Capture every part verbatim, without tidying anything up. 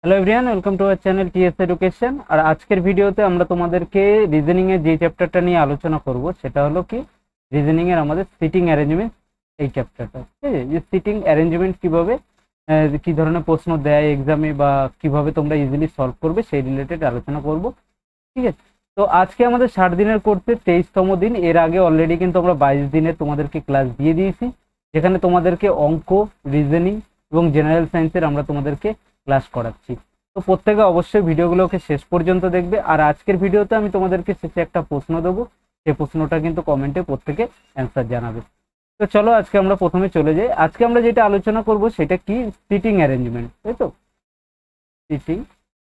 Hello everyone, welcome to our channel TS education. আর আজকের ভিডিওতে আমরা তোমাদেরকে রিজনিং এর যে চ্যাপ্টারটা নিয়ে আলোচনা করব সেটা হলো কি রিজনিং এর আমাদের সিটিং অ্যারেঞ্জমেন্ট। এই চ্যাপ্টারটা ঠিক আছে, যে সিটিং অ্যারেঞ্জমেন্ট কিভাবে আহ, কি ধরনের প্রশ্ন দেয় এক্সামে বা কিভাবে তোমরা ইজিলি সলভ করবে সেই রিলেটেড আলোচনা করব। ঠিক আছে, তো আজকে আমাদের ষাট দিনের করতে তেইশতম দিন। এর আগে অলরেডি কিন্তু আমরা বাইশ দিনের তোমাদেরকে ক্লাস দিয়ে দিয়েছি, যেখানে তোমাদেরকে অঙ্ক, রিজনিং এবং জেনারেল সায়েন্সের আমরা তোমাদেরকে ক্লাস করাচ্ছি। তো প্রত্যেকে অবশ্যই ভিডিওগুলোকে শেষ পর্যন্ত দেখবে। আর আজকের ভিডিওতে আমি তোমাদেরকে শেষে একটা প্রশ্ন দেবো, সেই প্রশ্নটা কিন্তু কমেন্টে প্রত্যেকে অ্যান্সার জানাবে। তো চলো আজকে আমরা প্রথমে চলে যাই। আজকে আমরা যেটা আলোচনা করব সেটা কি সিটিং অ্যারেঞ্জমেন্ট, তাই তো। সিটিং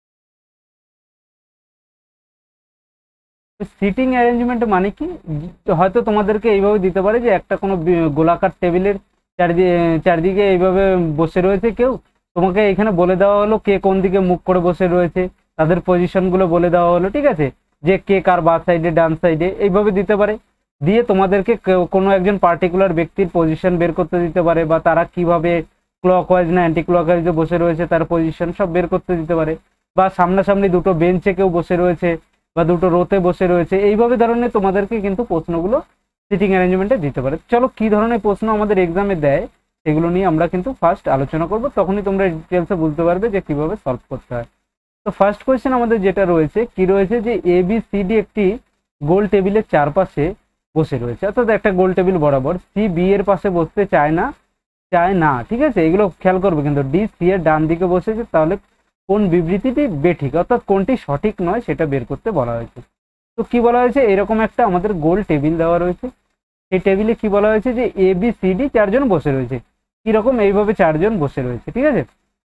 সিটিং অ্যারেঞ্জমেন্ট মানে কি, হয়তো তোমাদেরকে এইভাবে দিতে পারে যে একটা কোনো গোলাকার টেবিলের চারদিকে চারদিকে এইভাবে বসে রয়েছে কেউ, তোমাকে এখানে বলে দেওয়া হলো কে কোন দিকে মুখ করে বসে রয়েছে, তাদের পজিশনগুলো বলে দেওয়া হলো। ঠিক আছে, যে কে কার বা সাইডে ডান সাইডে এইভাবে দিতে পারে, দিয়ে তোমাদেরকে কোনো একজন পার্টিকুলার ব্যক্তির পজিশন বের করতে দিতে পারে, বা তারা কিভাবে ক্লকওয়াইজ না অ্যান্টি ক্লকওয়াইজে বসে রয়েছে তার পজিশন সব বের করতে দিতে পারে, বা সামনাসামনি দুটো বেঞ্চে কেউ বসে রয়েছে বা দুটো রোতে বসে রয়েছে, এইভাবে ধরনের তোমাদেরকে কিন্তু প্রশ্নগুলো সিটিং অ্যারেঞ্জমেন্টে দিতে পারে। চলো কি ধরনের প্রশ্ন আমাদের এক্সামে দেয় সেগুলো নিয়ে আমরা কিন্তু ফার্স্ট আলোচনা করব, তখনই তোমরা ডিটেলসে বুঝতে পারবে যে কিভাবে সলভ করতে হয়। তো ফার্স্ট কোয়েশ্চেন আমাদের যেটা রয়েছে কি রয়েছে, যে এ বি সি ডি একটি গোল টেবিলের চারপাশে বসে রয়েছে, অর্থাৎ একটা গোল টেবিল বরাবর। সি বি এর পাশে বসতে চায় না চায় না ঠিক আছে, এগুলো খেয়াল করবে কিন্তু। ডি সি এর ডান দিকে বসেছে, তাহলে কোন বিবৃতিটি বেঠিক, অর্থাৎ কোনটি সঠিক নয় সেটা বের করতে বলা হয়েছে। তো কি বলা হয়েছে, এরকম একটা আমাদের গোল টেবিল দেওয়া রয়েছে, সেই টেবিলে কি বলা হয়েছে যে এ বি সি ডি চারজন বসে রয়েছে। কিরকম, এইভাবে চারজন বসে রয়েছে। ঠিক আছে,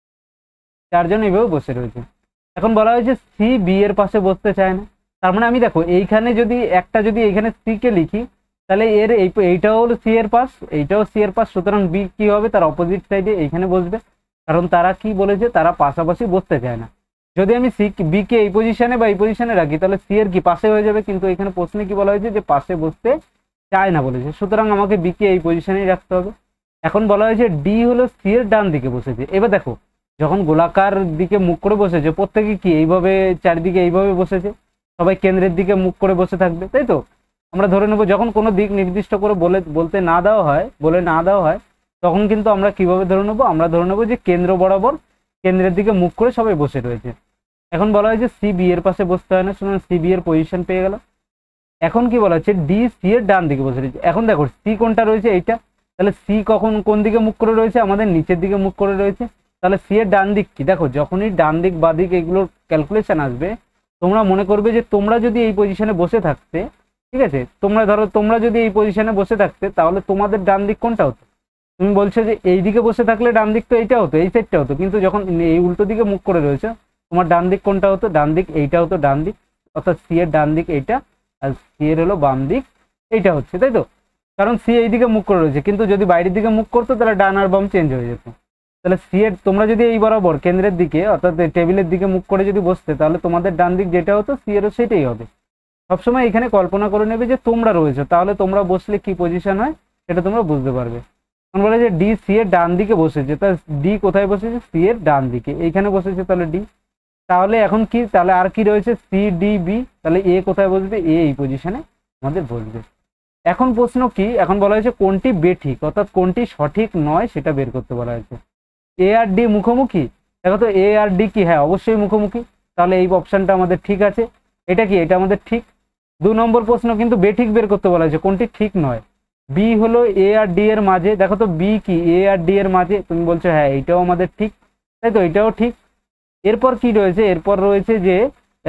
চারজন এইভাবে বসে রয়েছে। এখন বলা হয়েছে সি বি এর পাশে বসতে চায় না, তার মানে আমি দেখো এইখানে যদি একটা যদি এইখানে সি কে লিখি, তাহলে এর এই এইটাও হলো সি এর পাশ, এইটাও সি এর পাশ, সুতরাং বি কি হবে, তার অপোজিট সাইডে এইখানে বসবে, কারণ তারা কি বলেছে, তারা পাশাপাশি বসতে চায় না। যদি আমি সি বি কে এই পজিশনে বা এই পজিশনে রাখি, তাহলে সি এর কি পাশে হয়ে যাবে, কিন্তু এখানে প্রশ্নে কি বলা হয়েছে যে পাশে বসতে চায় না বলেছে, সুতরাং আমাকে বি কে এই পজিশনেই রাখতে হবে। এখন বলা হয়েছে ডি হলো সি এর ডান দিকে বসেছে। এবার দেখো যখন গোলাকার দিকে মুখ করে বসেছে, প্রত্যেকে কি এইভাবে চারিদিকে এইভাবে বসেছে, সবাই কেন্দ্রের দিকে মুখ করে বসে থাকবে, তাই তো। আমরা ধরে নেবো যখন কোনো দিক নির্দিষ্ট করে বলে বলতে না দেওয়া হয় বলে না দেওয়া হয় তখন কিন্তু আমরা কিভাবে ধরে নেবো, আমরা ধরে নেবো যে কেন্দ্র বরাবর কেন্দ্রের দিকে মুখ করে সবাই বসে রয়েছে। এখন বলা হয়েছে সি বি এর পাশে বসতে হয় না, শুনুন সি বি এর পজিশন পেয়ে গেল। এখন কি বলা হচ্ছে, ডি সি এর ডান দিকে বসে রয়েছে। এখন দেখো সি কোনটা রয়েছে, এইটা, তাহলে সি কখন কোন দিকে মুখ করে রয়েছে, আমাদের নিচের দিকে মুখ করে রয়েছে। তাহলে সি এর ডান দিক কি, দেখো যখনই ডান দিক বা দিক এগুলোর ক্যালকুলেশন আসবে, তোমরা মনে করবে যে তোমরা যদি এই পজিশনে বসে থাকতে, ঠিক আছে, তোমরা ধরো তোমরা যদি এই পজিশনে বসে থাকতে, তাহলে তোমাদের ডান দিক কোনটা হতো, তুমি বলছো যে এই দিকে বসে থাকলে ডান দিক তো এইটা হতো, এই সাইডটা হতো, কিন্তু যখন এই উল্টো দিকে মুখ করে রয়েছে তোমার ডান দিক কোনটা হতো, ডান দিক এইটা হতো, ডান দিক, অর্থাৎ সি এর ডান দিক এইটা, আর সি এর হলো বাম দিক এইটা হচ্ছে, তাই তো। কারণ সি এই দিকে মুখ করে রয়েছে, কিন্তু যদি বাইরের দিকে মুখ করতো তাহলে ডান আর বাম চেঞ্জ হয়ে যেত। তাহলে সি এর তোমরা যদি এই বরাবর কেন্দ্রের দিকে অর্থাৎ টেবিলের দিকে মুখ করে যদি বসতে, তাহলে তোমাদের ডান দিক যেটা হতো সি এরও সেটাই হবে। সবসময় এখানে কল্পনা করে নেবে যে তোমরা রয়েছে, তাহলে তোমরা বসলে কি পজিশন হয় সেটা তোমরা বুঝতে পারবে। এখন বলে যে ডি সি এর ডান দিকে বসেছে, তা ডি কোথায় বসেছে, সি এর ডান দিকে এইখানে বসেছে, তাহলে ডি। তাহলে এখন কি, তাহলে আর কি রয়েছে, সি ডি বি, তাহলে এ কোথায় বসবে, এ এই পজিশনে আমাদের বসবে। এখন প্রশ্ন কি, এখন বলা হয়েছে কোনটি বেঠিক অর্থাৎ কোনটি সঠিক নয় সেটা বের করতে বলা হয়েছে। এ আর ডি মুখোমুখি, দেখো তো এ আর ডি কি, হ্যাঁ অবশ্যই মুখোমুখি, তাহলে এই অপশনটা আমাদের ঠিক আছে। এটা কি, এটা আমাদের ঠিক। দু নম্বর প্রশ্ন কিন্তু বেঠিক বের করতে বলা হয়েছে, কোনটি ঠিক নয়। বি হলো এ আর ডি এর মাঝে, দেখো তো বি কি এ আর ডি এর মাঝে, তুমি বলছো হ্যাঁ এইটাও আমাদের ঠিক, তাই তো, এটাও ঠিক। এরপর কি রয়েছে, এরপর রয়েছে যে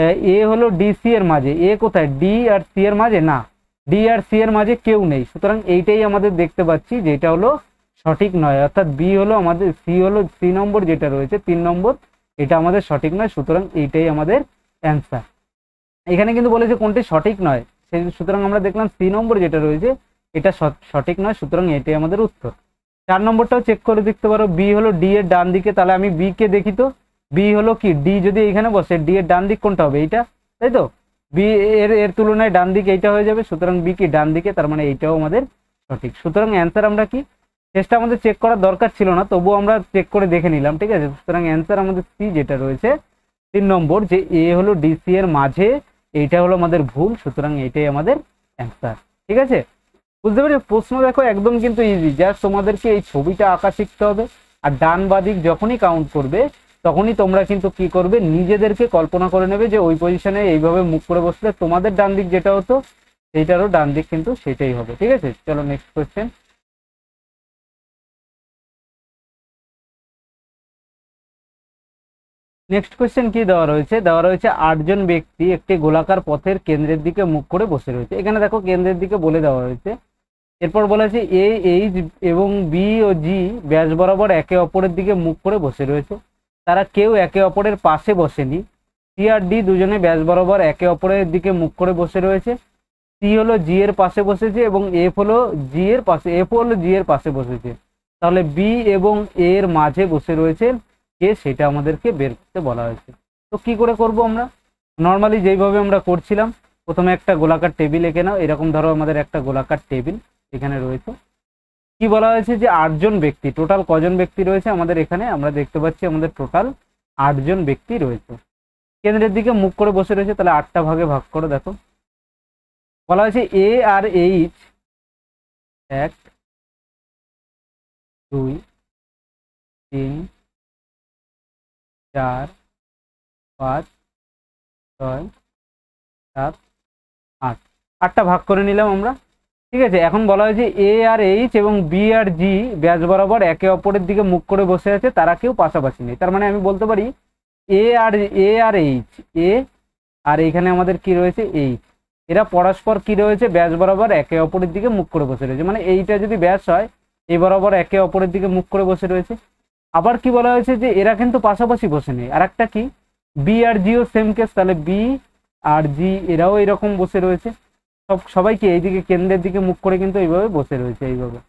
এ হলো ডি সি এর মাঝে, এ কোথায়, ডি আর সি এর মাঝে না, ডি আর সি এর মাঝে কেউ নেই, সুতরাং এইটাই আমাদের দেখতে পাচ্ছি যে এটা হলো সঠিক নয়, অর্থাৎ বি হলো আমাদের, সি হলো সি নম্বর যেটা রয়েছে তিন নম্বর, এটা আমাদের সঠিক নয়, সুতরাং এইটাই আমাদের অ্যান্সার। এখানে কিন্তু বলেছে কোনটি সঠিক নয়, সেই সুতরাং আমরা দেখলাম সি নম্বর যেটা রয়েছে এটা সঠিক নয়, সুতরাং এটাই আমাদের উত্তর। চার নম্বরটাও চেক করে দেখতে পারো, বি হলো ডি এর ডান দিকে, তাহলে আমি বি কে দেখি তো, বি হলো কি, ডি যদি এখানে বসে ডি এর ডান দিক কোনটা হবে, এইটা, তাই তো, বি এর এর তুলনায় ডান দিক এইটা হয়ে যাবে, সুতরাং বি কি ডান দিকে, তার মানে এইটাও আমাদের সঠিক। সুতরাং অ্যান্সার আমরা কি শেষটা আমাদের চেক করার দরকার ছিল না, তবুও আমরা চেক করে দেখে নিলাম, ঠিক আছে। সুতরাং অ্যান্সার আমাদের সি যেটা রয়েছে তিন নম্বর, যে এ হলো ডিসি এর মাঝে, এইটা হলো আমাদের ভুল, সুতরাং এইটাই আমাদের অ্যান্সার, ঠিক আছে। বুঝতে পারি প্রশ্ন দেখো একদম কিন্তু ইজি, জাস্ট তোমাদেরকে এই ছবিটা আঁকা শিখতে হবে, আর ডান বাদিক যখনই কাউন্ট করবে তখনই তোমরা কিন্তু কি করবে, নিজেদেরকে কল্পনা করে নেবে যে ওই পজিশনে এইভাবে মুখ করে বসলে তোমাদের ডান দিক যেটা হতো সেইটারও ডান দিক কিন্তু সেটাই হবে, ঠিক আছে। চলো নেক্সট কোয়েশ্চেন। নেক্সট কোয়েশ্চেন কি দেওয়া রয়েছে, দেওয়া রয়েছে আটজন ব্যক্তি একটি গোলাকার পথের কেন্দ্রের দিকে মুখ করে বসে রয়েছে। এখানে দেখো কেন্দ্রের দিকে বলে দেওয়া হয়েছে। এরপর বলা আছে এ, এইচ এবং বি ও জি ব্যাস বরাবর একে অপরের দিকে মুখ করে বসে রয়েছে, তারা কেউ একে অপরের পাশে বসেনি। সি আর ডি দুজনে ব্যাস বরাবর একে অপরের দিকে মুখ করে বসে রয়েছে। সি হলো জি এর পাশে বসেছে এবং এফ হলো জি এর পাশে, এফ হলো জি এর পাশে বসেছে। তাহলে বি এবং এ এর মাঝে বসে রয়েছে কে, সেটা আমাদেরকে বের করতে বলা হয়েছে। তো কি করে করব আমরা, নর্মালি যেইভাবে আমরা করছিলাম, প্রথমে একটা গোলাকার টেবিল এঁকে নাও। এরকম ধরো আমাদের একটা গোলাকার টেবিল এখানে রয়েছে। কি বলা হয়েছে যে আটজন ব্যক্তি, টোটাল কজন ব্যক্তি রয়েছে আমাদের এখানে, আমরা দেখতে পাচ্ছি আমাদের টোটাল আটজন ব্যক্তি রয়েছে, কেন্দ্রের দিকে মুখ করে বসে রয়েছে। তাহলে আটটা ভাগে ভাগ করে দেখো, বলা হয়েছে এ আর এইচ এক, দুই, তিন, চার, পাঁচ, ছয়, সাত, আট, আটটা ভাগ করে নিলাম আমরা, ঠিক আছে। এখন বলা হয়েছে এ আর এইচ এবং বি আর জি ব্যাস বরাবর একে অপরের দিকে মুখ করে বসে আছে, তারা কেউ পাশাপাশি নেই। তার মানে আমি বলতে পারি এ আর এ আর এইচ, এ আর এইখানে আমাদের কি রয়েছে এইচ, এরা পরস্পর কি রয়েছে ব্যাস বরাবর একে অপরের দিকে মুখ করে বসে রয়েছে। মানে এইটা যদি ব্যাস হয়, এই বরাবর একে অপরের দিকে মুখ করে বসে রয়েছে। আবার কি বলা হয়েছে যে এরা কিন্তু পাশাপাশি বসে নেই। আর একটা কি, বি আর জিও সেম কেস, তাহলে বি আর জি এরাও এরকম বসে রয়েছে, সব সবাইকে এইদিকে কেন্দ্রের দিকে মুখ করে কিন্তু এইভাবে বসে রয়েছে, এইভাবে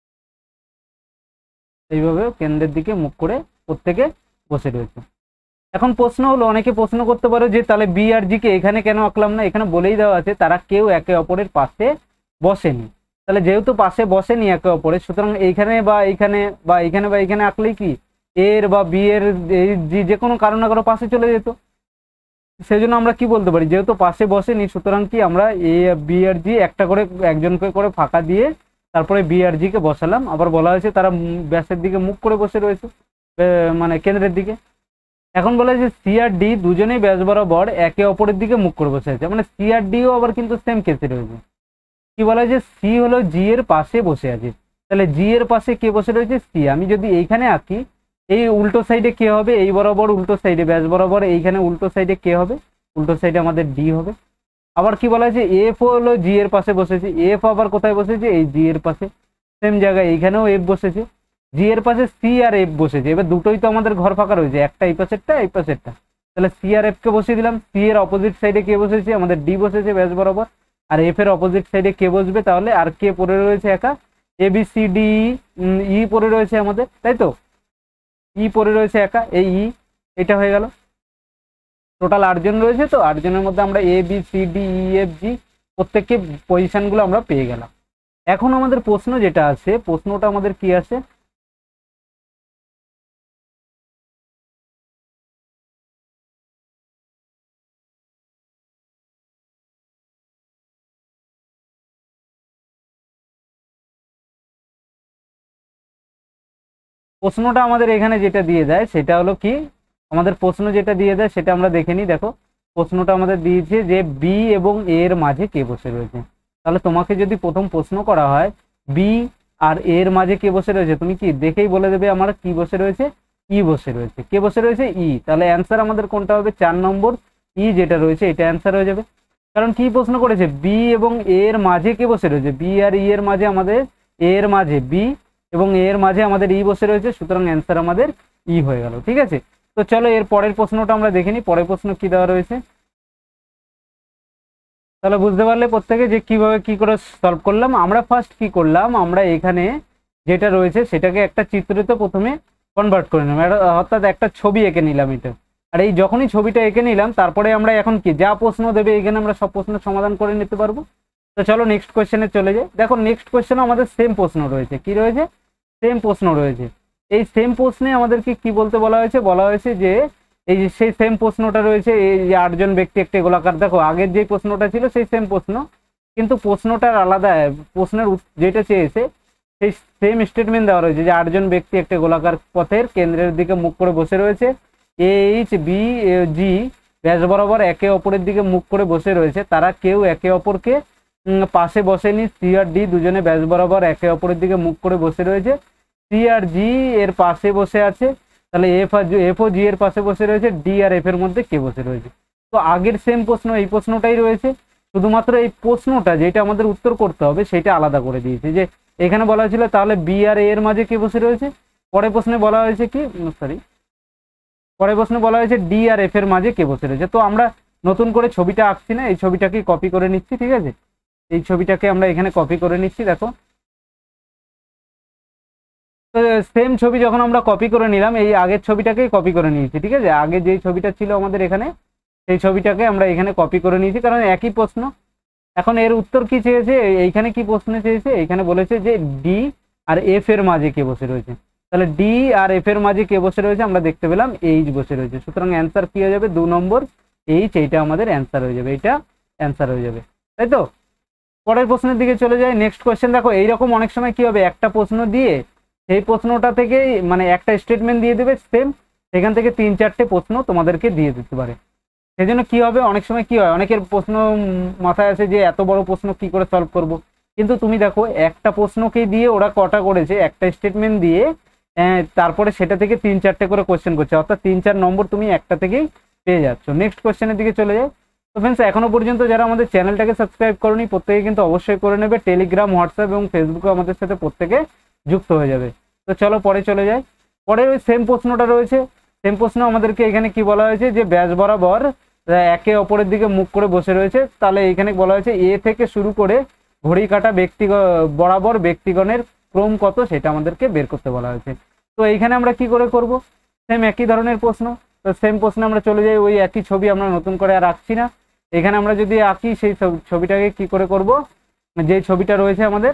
এইভাবে কেন্দ্রের দিকে মুখ করে প্রত্যেকে বসে রয়েছে। এখন প্রশ্ন হলো, অনেকে প্রশ্ন করতে পারো যে তাহলে বি আর জি কে এখানে কেন আঁকলাম না, এখানে বলেই দেওয়া আছে তারা কেউ একে অপরের পাশে বসেনি। তাহলে যেহেতু পাশে বসেনি একে অপরের, সুতরাং এইখানে বা এইখানে বা এইখানে বা এইখানে আঁকলেই কি এর বা বি এর জি যে কোনো কারো না কারো পাশে চলে যেত। সেই জন্য আমরা কি বলতে পারি, যেহেতু পাশে বসেনি সুতরাং কি আমরা এ বি আর জি একটা করে একজনকে করে ফাঁকা দিয়ে তারপরে বি আর জি কে বসালাম। আবার বলা হয়েছে তারা ব্যাসের দিকে মুখ করে বসে রয়েছে, মানে কেন্দ্রের দিকে। এখন বলা হয়েছে সি আর ডি দুজনেই ব্যাস বরাবর একে অপরের দিকে মুখ করে বসে আছে, মানে সি আর ডিও আবার কিন্তু সেম কেসে রয়েছে। কি বলা হয়েছে, সি হলো জি এর পাশে বসে আছে, তাহলে জি এর পাশে কে বসে রয়েছে, সি। আমি যদি এইখানে আঁকি, এই উল্টো সাইডে কে হবে, এই বরাবর উল্টো সাইডে ব্যাস বরাবর এইখানে উল্টো সাইডে কে হবে, উল্টো সাইডে আমাদের ডি হবে। আবার কি বলা হয়েছে, এফ হলো জি এর পাশে বসেছে, এফ আবার কোথায় বসেছে, এই জি এর পাশে, সেম জায়গায় এইখানেও এফ বসেছে, জি এর পাশে সি আর এফ বসেছে। এবার দুটোই তো আমাদের ঘর ফাঁকা রয়েছে, একটা এই পাশেরটা এই পাশেরটা, তাহলে সি আর এফ কে বসিয়ে দিলাম। সি এর অপোজিট সাইডে কে বসেছে, আমাদের ডি বসেছে ব্যাস বরাবর, আর এফ এর অপোজিট সাইডে কে বসবে, তাহলে আর কে পড়ে রয়েছে একা, A B C D E পড়ে রয়েছে আমাদের, তাই তো, ই পড়ে রয়েছে একা, এই ই, এটা হয়ে গেল। টোটাল আটজন রয়েছে, তো আটজনের মধ্যে আমরা A B C D E F G প্রত্যেককে পজিশনগুলো আমরা পেয়ে গেলাম। এখন আমাদের প্রশ্ন যেটা আছে, প্রশ্নটা আমাদের কি আছে, প্রশ্নটা আমাদের এখানে যেটা দিয়ে দেয় সেটা হলো কি, আমাদের প্রশ্ন যেটা দিয়ে দেয় সেটা আমরা দেখে নিই। দেখো প্রশ্নটা আমাদের দিয়েছে যে বি এবং এ এর মাঝে কে বসে রয়েছে। তাহলে তোমাকে যদি প্রথম প্রশ্ন করা হয় বি আর এ এর মাঝে কে বসে রয়েছে, তুমি কি দেখেই বলে দেবে আমার কি বসে রয়েছে, ই বসে রয়েছে। কে বসে রয়েছে, ই। তাহলে অ্যান্সার আমাদের কোনটা হবে, চার নম্বর ই যেটা রয়েছে এটা অ্যান্সার হয়ে যাবে। কারণ কি প্রশ্ন করেছে, বি এবং এ এর মাঝে কে বসে রয়েছে, বি আর ই এর মাঝে আমাদের, এ এর মাঝে বি এবং এর মাঝে আমাদের ই বসে রয়েছে, সুতরাং অ্যান্সার আমাদের ই হয়ে গেল। ঠিক আছে, তো চলো এর পরের প্রশ্নটা আমরা দেখে নিই। পরের প্রশ্ন কি দেওয়া রয়েছে, তাহলে বুঝতে পারলে প্রত্যেকে যে কিভাবে কি করে সলভ করলাম। আমরা ফার্স্ট কি করলাম, আমরা এখানে যেটা রয়েছে সেটাকে একটা চিত্রতে প্রথমে কনভার্ট করে নিলাম, অর্থাৎ একটা ছবি এঁকে নিলাম এটা। আর এই যখনই ছবিটা এঁকে নিলাম তারপরে আমরা এখন কি যা প্রশ্ন দেবে এখানে আমরা সব প্রশ্নের সমাধান করে নিতে পারবো। তো চলো নেক্সট কোয়েশ্চেনে চলে যাই। দেখো নেক্সট কোয়েশ্চেনে আমাদের সেম প্রশ্ন রয়েছে, কি রয়েছে, সেম প্রশ্ন রয়েছে। এই সেম প্রশ্নে আমাদেরকে কি বলতে বলা হয়েছে, বলা হয়েছে যে এই যে সেই সেম প্রশ্নটা রয়েছে, এই যে আটজন ব্যক্তি একটি গোলাকার, দেখো আগের যে প্রশ্নটা ছিল সেই সেম প্রশ্ন, কিন্তু প্রশ্নটার আলাদা, প্রশ্নের যেটা চেয়েছে সেই সেম স্টেটমেন্ট দেওয়া রয়েছে যে আটজন ব্যক্তি একটি গোলাকার পথের কেন্দ্রের দিকে মুখ করে বসে রয়েছে, এইচ বি জি ব্যাস বরাবর একে অপরের দিকে মুখ করে বসে রয়েছে, তারা কেউ একে অপরকে পাশে বসেনি, সি আর ডি দুজনে ব্যাস বরাবর একে অপরের দিকে মুখ করে বসে রয়েছে, সি আর জি এর পাশে বসে আছে, তাহলে এফ আর এফ ও জি এর পাশে বসে রয়েছে, ডি আর এফ এর মধ্যে কে বসে রয়েছে। তো আগের সেম প্রশ্ন এই প্রশ্নটাই রয়েছে, শুধুমাত্র এই প্রশ্নটা যেটা আমাদের উত্তর করতে হবে সেটা আলাদা করে দিয়েছে। যে এখানে বলা হয়েছিল তাহলে বি আর এ এর মাঝে কে বসে রয়েছে, পরের প্রশ্নে বলা হয়েছে কি, সরি পরের প্রশ্নে বলা হয়েছে ডি আর এফ এর মাঝে কে বসে রয়েছে। তো আমরা নতুন করে ছবিটা আঁকছি না, এই ছবিটাকে কপি করে নিচ্ছি, ঠিক আছে, এই ছবিটাকে আমরা এখানে কপি করে নিচ্ছি। দেখো সেম ছবি যখন আমরা কপি করে নিলাম, এই আগের ছবিটাকেই কপি করে নিয়েছি, ঠিক আছে, আগে যেই ছবিটা ছিল আমাদের এখানে সেই ছবিটাকে আমরা এখানে কপি করে নিয়েছি, কারণ একই প্রশ্ন। এখন এর উত্তর কি চেয়েছে, এইখানে কি প্রশ্ন চেয়েছে, এইখানে বলেছে যে ডি আর এফ এর মাঝে কে বসে রয়েছে, তাহলে ডি আর এফ এর মাঝে কে বসে রয়েছে, আমরা দেখতে পেলাম এইচ বসে রয়েছে, সুতরাং অ্যান্সার কি হয়ে যাবে, দু নম্বর এইচ, এইটা আমাদের অ্যান্সার হয়ে যাবে, এইটা অ্যান্সার হয়ে যাবে, তাই তো। পরের প্রশ্নের দিকে চলে যায়, নেক্সট কোয়েশ্চেন। দেখো এইরকম অনেক সময় কি হবে, একটা প্রশ্ন দিয়ে সেই প্রশ্নটা থেকে মানে একটা স্টেটমেন্ট দিয়ে দেবে সেম, সেখান থেকে তিন চারটে প্রশ্ন তোমাদেরকে দিয়ে দিতে পারে। সেই জন্য কি হবে, অনেক সময় কি হয়, অনেকের প্রশ্ন মাথায় আসে যে এত বড় প্রশ্ন কি করে সলভ করব, কিন্তু তুমি দেখো একটা প্রশ্নকে দিয়ে ওরা কটা করেছে, একটা স্টেটমেন্ট দিয়ে তারপরে সেটা থেকে তিন চারটে করে কোয়েশ্চেন করছে, অর্থাৎ তিন চার নম্বর তুমি একটা থেকেই পেয়ে যাচ্ছ। নেক্সট কোয়েশ্চেনের দিকে চলে যায়। তো ফ্রেন্ডস, এখনো পর্যন্ত যারা আমাদের চ্যানেলটাকে সাবস্ক্রাইব করনি প্রত্যেকে কিন্তু অবশ্যই করে নেবে, টেলিগ্রাম, হোয়াটসঅ্যাপ এবং ফেসবুকে আমাদের সাথে প্রত্যেকে যুক্ত হয়ে যাবে। তো চলো পরে চলে যাই। পরে ওই সেম প্রশ্নটা রয়েছে, সেম প্রশ্ন আমাদেরকে এখানে কি বলা হয়েছে, যে ব্যাস বরাবর একে অপরের দিকে মুখ করে বসে রয়েছে, তাহলে এখানে বলা হয়েছে এ থেকে শুরু করে ঘড়ি কাটা ব্যক্তি বরাবর ব্যক্তিগণের ক্রম কত সেটা আমাদেরকে বের করতে বলা হয়েছে। তো এইখানে আমরা কি করে করব, সেম একই ধরনের প্রশ্ন। তো সেম প্রশ্নে আমরা চলে যাই, ওই একই ছবি আমরা নতুন করে আর আঁকছি না, এখানে আমরা যদি আঁকি সেই ছবিটাকে কি করে করব, যে ছবিটা রয়েছে আমাদের,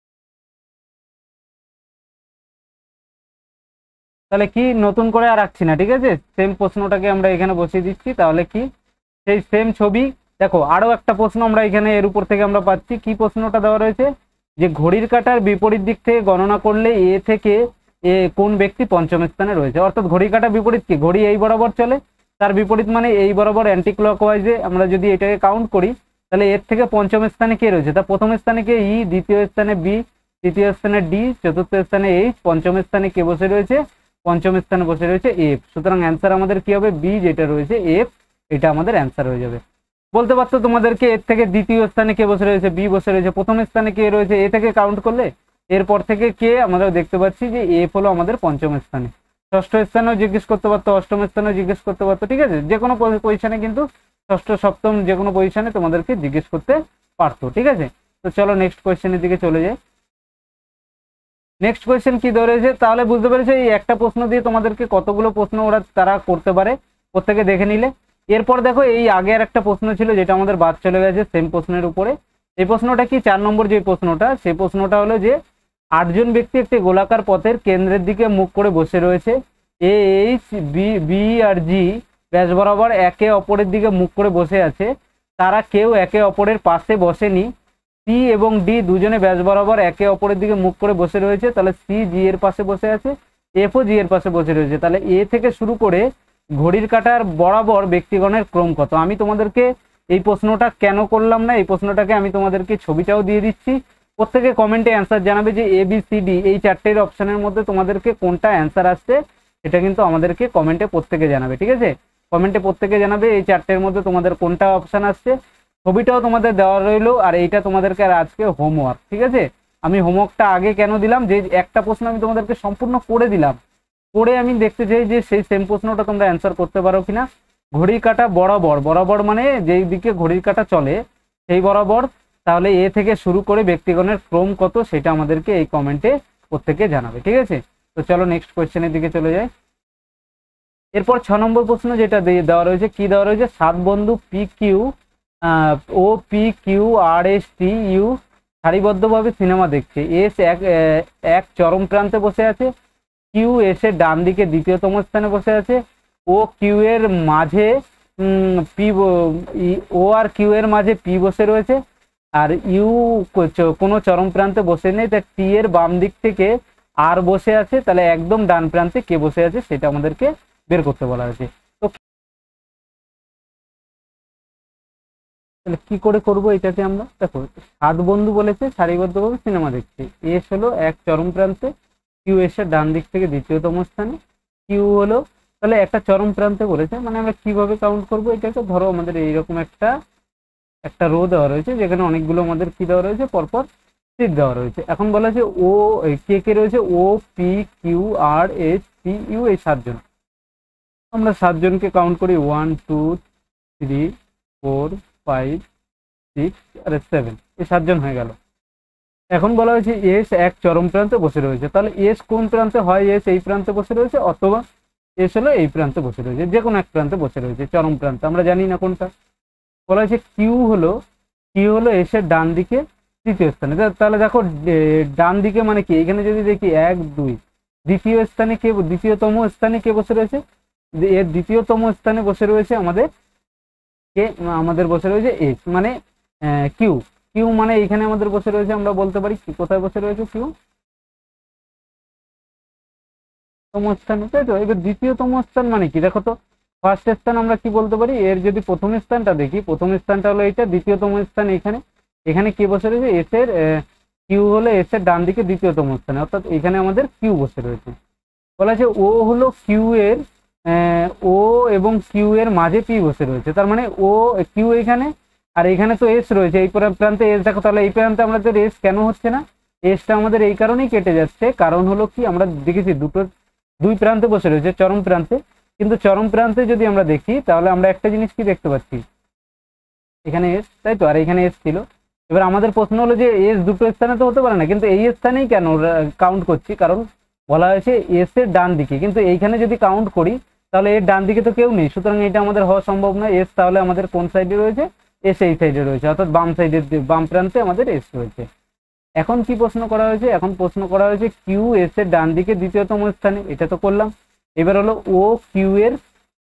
তাহলে কি নতুন করে আর আঁকছি না, ঠিক আছে, সেম প্রশ্নটাকে আমরা এখানে বসিয়ে দিচ্ছি। তাহলে কি সেই সেম ছবি, দেখো আরো একটা প্রশ্ন আমরা এখানে এর উপর থেকে আমরা পাচ্ছি, কি প্রশ্নটা দেওয়া রয়েছে, যে ঘড়ির কাঁটার বিপরীত দিক থেকে গণনা করলে এ থেকে এ কোন ব্যক্তি পঞ্চম স্থানে রয়েছে। অর্থাৎ ঘড়ি কাঁটার বিপরীত কি, ঘড়ি এই বরাবর চলে, তার বিপরীত মানে এই বরাবর অ্যান্টি ক্লকওয়াইজে আমরা যদি এটাকে কাউন্ট করি, তাহলে এর থেকে পঞ্চম স্থানে কে রয়েছে, তা প্রথম স্থানে কে ই, দ্বিতীয় স্থানে বি, তৃতীয় স্থানে ডি, চতুর্থ স্থানে এইচ, পঞ্চম স্থানে কে বসে রয়েছে, পঞ্চম স্থানে বসে রয়েছে এফ। সুতরাং অ্যান্সার আমাদের কি হবে, বি যেটা রয়েছে এফ, এটা আমাদের অ্যান্সার হয়ে যাবে। বলতে পারতো তোমাদেরকে এর থেকে দ্বিতীয় স্থানে কে বসে রয়েছে, বি বসে রয়েছে, প্রথম স্থানে কে রয়েছে, এ থেকে কাউন্ট করলে এরপর থেকে কে আমরা দেখতে পাচ্ছি যে এফ হলো আমাদের পঞ্চম স্থানে। ষষ্ঠ স্থানেও জিজ্ঞেস করতে পারতো, অষ্টম স্থানেও জিজ্ঞেস করতে পারতো, ঠিক আছে, যে কোনো পজিশনে কিন্তু ষষ্ঠ সপ্তম যে কোনো পজিশনে তোমাদেরকে জিজ্ঞেস করতে পারতো, ঠিক আছে। তো চলো নেক্সট কোয়েশ্চেনের দিকে চলে যাই। নেক্সট কোয়েশ্চেন কি ধরেছে, তাহলে বুঝতে পেরেছো এই একটা প্রশ্ন দিয়ে তোমাদেরকে কতগুলো প্রশ্ন ওরা তারা করতে পারে, প্রত্যেকে দেখে নিলে। এরপর দেখো এই আগে আর একটা প্রশ্ন ছিল যেটা আমাদের বাদ চলে গেছে সেম প্রশ্নের উপরে। এই প্রশ্নটা কি, চার নম্বর যে প্রশ্নটা, সেই প্রশ্নটা হলো যে আটজন ব্যক্তি একটি গোলাকার পথের কেন্দ্রের দিকে মুখ করে বসে রয়েছে, এ এইচ বি বি আর জি ব্যাস বরাবর একে অপরের দিকে মুখ করে বসে আছে, তারা কেউ একে অপরের পাশে বসেনি, সি এবং ডি দুজনে ব্যাস বরাবর একে অপরের দিকে মুখ করে বসে রয়েছে, তাহলে সি জি এর পাশে বসে আছে, এফ ও জি এর পাশে বসে রয়েছে, তাহলে এ থেকে শুরু করে ঘড়ির কাঁটার বরাবর ব্যক্তিগণের ক্রম কত। আমি তোমাদেরকে এই প্রশ্নটা কেন করলাম না, এই প্রশ্নটাকে আমি তোমাদেরকে ছবিটাও দিয়ে দিচ্ছি, প্রত্যেকে কমেন্টে অ্যান্সার জানাবে যে এ বি সি ডি এই চারটের অপশনের মধ্যে তোমাদেরকে কোনটা অ্যান্সার আসছে, এটা কিন্তু আমাদেরকে কমেন্টে প্রত্যেকে জানাবে, ঠিক আছে, কমেন্টে প্রত্যেকে জানাবে এই চারটের মধ্যে তোমাদের কোনটা অপশন আসছে। ছবিটাও তোমাদের দেওয়া রইলো, আর এইটা তোমাদেরকে আর আজকে হোমওয়ার্ক, ঠিক আছে। আমি হোমওয়ার্কটা আগে কেন দিলাম, যে একটা প্রশ্ন আমি তোমাদেরকে সম্পূর্ণ করে দিলাম, করে আমি দেখতে চাই যে সেই সেম প্রশ্নটা তোমরা অ্যান্সার করতে পারো কিনা। ঘড়ির কাঁটা বরাবর, বরাবর মানে যেই দিকে ঘড়ির কাঁটা চলে সেই বরাবর, তাহলে এ থেকে শুরু করে ব্যক্তিগণের ক্রম কত সেটা আমাদেরকে এই কমেন্টে প্রত্যেকে জানাবে, ঠিক আছে। তো চলো নেক্সট কোয়েশ্চেনের দিকে চলে যাই। এরপর ছ নম্বর প্রশ্ন যেটা দেওয়া রয়েছে, কি দেওয়া রয়েছে, সাত বন্ধু P Q O P Q R S T U সারিবদ্ধভাবে সিনেমা দেখছে। এস এক এক চরম প্রান্তে বসে আছে, কিউ এস এর ডান দিকে দ্বিতীয়তম স্থানে বসে আছে, ও কিউ এর মাঝে পি, ও আর কিউ এর মাঝে পি বসে রয়েছে, আর ইউ কোনো চরম প্রান্তে বসে নেই, তাই টি এর বাম দিক থেকে আর বসে আছে, তাহলে একদম ডান প্রান্তে কে বসে আছে সেটা আমাদেরকে বের করতে বলা হয়েছে। তো তাহলে কি করে করব এটাকে আমরা? দেখো, সাত বন্ধু বলেছে সারিবদ্ধভাবে সিনেমা দেখছে, এস হলো এক চরম প্রান্তে, কিউ এস এর ডান দিক থেকে দ্বিতীয়তম স্থানে, কিউ হলো, তাহলে একটা চরম প্রান্তে বলেছে, মানে আমরা কিভাবে কাউন্ট করব এটাকে? ধরো আমাদের এইরকম একটা একটা রো দেওয়া রয়েছে, যেখানে অনেকগুলো আমাদের কি দেওয়া রয়েছে, পরপর সিট দেওয়া রয়েছে। এখন বলা হয়েছে ও কে কে রয়েছে, O P Q R S P U, এই সাতজন। আমরা সাতজনকে কাউন্ট করি, one two three four five six আর সেভেন, এই সাতজন হয়ে গেল। এখন বলা হয়েছে এস এক চরম প্রান্তে বসে রয়েছে, তাহলে এস কোন প্রান্তে হয়? এস এই প্রান্তে বসে রয়েছে, অথবা এস হলো এই প্রান্তে বসে রয়েছে, যে কোনো এক প্রান্তে বসে রয়েছে চরম প্রান্তে, আমরা জানি না কোনটা। বলা হয়েছে কিউ হলো কিউ হলো এস এর ডান দিকে তৃতীয় স্থানে। তাহলে দেখো ডান দিকে মানে কি, এখানে যদি দেখি এক দুই, দ্বিতীয় স্থানে কে, দ্বিতীয়তম স্থানে কে বসে রয়েছে? এর দ্বিতীয়তম স্থানে বসে রয়েছে আমাদের কে, আমাদের বসে রয়েছে এস, মানে কিউ। কিউ মানে এইখানে আমাদের বসে রয়েছে, আমরা বলতে পারি কোথায় বসে রয়েছে কিউ, তম স্থানে, তাই তো। এবার দ্বিতীয়তম স্থান মানে কি, দেখো তো, ফার্স্ট স্থান আমরা কি বলতে পারি, এর যদি প্রথম স্থানটা দেখি, প্রথম স্থানটা হলো এইটা, দ্বিতীয়তম স্থান এখানে, এখানে কে বসে রয়েছে? এস এর কিউ হলো এস এর ডান দিকে দ্বিতীয়তম স্থানে, অর্থাৎ এখানে আমাদের কিউ বসে রয়েছে। বলা আছে ও হলো কিউ এর, ও এবং কিউ এর মাঝে পি বসে রয়েছে, তার মানে ও কিউ এখানে, আর এখানে তো এস রয়েছে, এই প্রান্তে এস, দেখো তাহলে এই প্রান্তে আমাদের এস কেন হচ্ছে না? এসটা আমাদের এই কারণেই কেটে যাচ্ছে, কারণ হলো কি, আমরা দেখেছি দুটো দুই প্রান্তে বসে রয়েছে চরম প্রান্তে, কিন্তু চরম প্রান্তে যদি আমরা দেখি তাহলে আমরা একটা জিনিস কি দেখতে পাচ্ছি, এখানে এস, তাই তো, আর এখানে এস ছিল। এবার আমাদের প্রশ্ন হলো যে এস দুটো স্থানে তো হতে পারে না, কিন্তু এই স্থানেই কেন কাউন্ট করছি? কারণ বলা হয়েছে এস এর ডান দিকে, কিন্তু এইখানে যদি কাউন্ট করি তাহলে এর ডান দিকে তো কেউ নেই, সুতরাং এটা আমাদের হওয়া সম্ভব নয়। এস তাহলে আমাদের কোন সাইডে রয়েছে? এস এই সাইডে রয়েছে, অর্থাৎ বাম সাইডের বাম প্রান্তে আমাদের এস রয়েছে। এখন কি প্রশ্ন করা হয়েছে? এখন প্রশ্ন করা হয়েছে কিউ এস এর ডান দিকে দ্বিতীয়তম স্থানে, এটা তো করলাম। এবার হলো ও কিউ এর,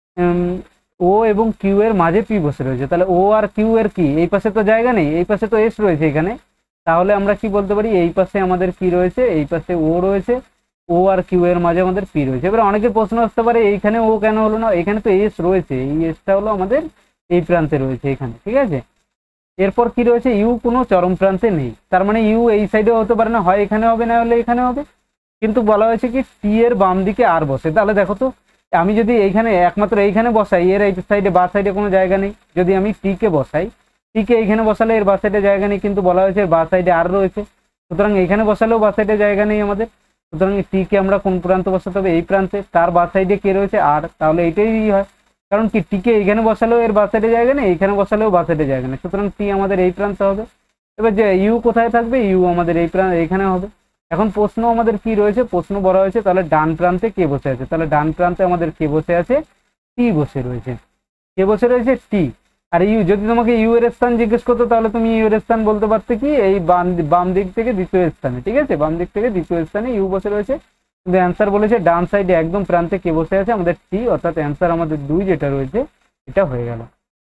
ও এবং কিউ এর মাঝে পি বসে রয়েছে, তাহলে ও আর কিউ এর কি, এই পাশে তো জায়গা নেই, এই পাশে তো এস রয়েছে এখানে, তাহলে আমরা কি বলতে পারি, এই পাশে আমাদের কি রয়েছে, এই পাশে ও রয়েছে, ও আর কিউ এর মাঝে আমাদের পি রয়েছে। এবার অনেকের প্রশ্ন আসতে পারে এইখানে ও কেন হলো না, এখানে তো এস রয়েছে, এই এসটা হলো আমাদের এই প্রান্তে রয়েছে এখানে, ঠিক আছে। এরপর কি রয়েছে, ইউ কোনো চরম প্রান্তে নেই, তার মানে ইউ এই সাইডে হতে পারে না, হয় এখানে হবে না হলে এখানে হবে, কিন্তু বলা হয়েছে কি টি এর বাম দিকে আর বসে। তাহলে দেখো তো, আমি যদি এইখানে একমাত্র এইখানে বসাই, এর এই সাইডে বা সাইডে কোনো জায়গা নেই, যদি আমি টি কে বসাই, টি কে এইখানে বসালে এর বা সাইডে জায়গা নেই, কিন্তু বলা হয়েছে বা সাইডে আর রয়েছে, সুতরাং এইখানে বসালেও বা সাইডে জায়গা নেই আমাদের, সুতরাং টি কে আমরা কোন প্রান্তে বসাতে হবে? এই প্রান্তে, তার বা সাইডে কে রয়েছে? আর, তাহলে এইটাই হয়, কারণ কি টি কে এইখানে বসালেও এর বা সাইডে জায়গা নেই, এইখানে বসালেও বা সাইডে জায়গা নেই, সুতরাং টি আমাদের এই প্রান্তে হবে। এবার যে ইউ কোথায় থাকবে, ইউ আমাদের এই প্রান্ত এইখানে হবে। এখন প্রশ্ন আমাদের কি রয়েছে, প্রশ্ন বলা হয়েছে তাহলে ডান প্রান্তে কে বসে আছে, তাহলে ডান প্রান্তে আমাদের কে বসে আছে? টি বসে রয়েছে, কে বসে রয়েছে? টি। আর ইউ, যদি তোমাকে ইউ এর স্থান জিজ্ঞেস করতো তাহলে তুমি ইউ এর স্থান বলতে পারতে কি, এই বাম বাম দিক থেকে দ্বিতীয় স্থানে, ঠিক আছে, বাম দিক থেকে দ্বিতীয় স্থানে ইউ বসে রয়েছে, কিন্তু অ্যান্সার বলেছে ডান সাইডে একদম প্রান্তে কে বসে আছে, আমাদের টি, অর্থাৎ অ্যান্সার আমাদের দুই যেটা রয়েছে এটা হয়ে গেল।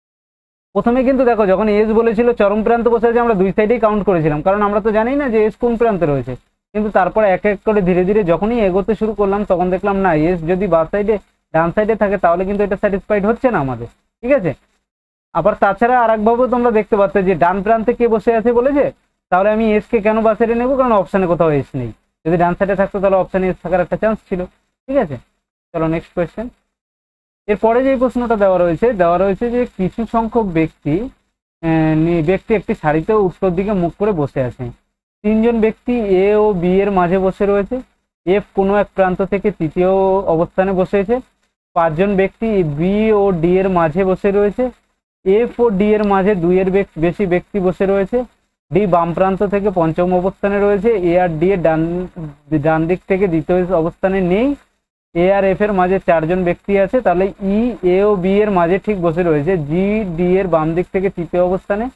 প্রথমে কিন্তু দেখো, যখন এস বলেছিল চরম প্রান্তে বসে আছে, আমরা দুই সাইডেই কাউন্ট করেছিলাম, কারণ আমরা তো জানি না যে এস কোন প্রান্তে রয়েছে, কিন্তু তারপরে এক এক করে ধীরে ধীরে যখনই এগোতে শুরু করলাম তখন দেখলাম না, এস যদি বা সাইডে ডান সাইডে থাকে তাহলে কিন্তু এটা স্যাটিসফাইড হচ্ছে না আমাদের, ঠিক আছে। আবার তাছাড়া আর একভাবেও তোমরা দেখতে পাচ্ছ যে ডান প্রান্তে কে বসে আছে বলেছে, তাহলে আমি এস কে কেন বা সাইডে নেবো, কারণ অপশানে কোথাও এস নেই, যদি ডান সাইডে থাকতো তাহলে অপশানে এস থাকার একটা চান্স ছিল, ঠিক আছে। চলো নেক্সট কোয়েশ্চেন। এরপরে যে প্রশ্নটা দেওয়া রয়েছে, দেওয়া রয়েছে যে কিছু সংখ্যক ব্যক্তি ব্যক্তি একটি সারিতে উত্তর দিকে মুখ করে বসে আছে, তিনজন ব্যক্তি এ ও বি এর মাঝে বসে রয়েছে, এফ কোনো এক প্রান্ত থেকে তৃতীয় অবস্থানে বসেছে, পাঁচজন ব্যক্তি বি ও ডি এর মাঝে বসে রয়েছে, এফ ও ডি এর মাঝে দুইয়ের বেশি ব্যক্তি বসে রয়েছে, ডি বাম প্রান্ত থেকে পঞ্চম অবস্থানে রয়েছে, এ আর ডি এর ডান ডান দিক থেকে দ্বিতীয় অবস্থানে নেই, এ আর এফ এর মাঝে চারজন ব্যক্তি আছে, তাহলে ই এ ও বি এর মাঝে ঠিক বসে রয়েছে, জি ডি এর বাম দিক থেকে তৃতীয় অবস্থানে,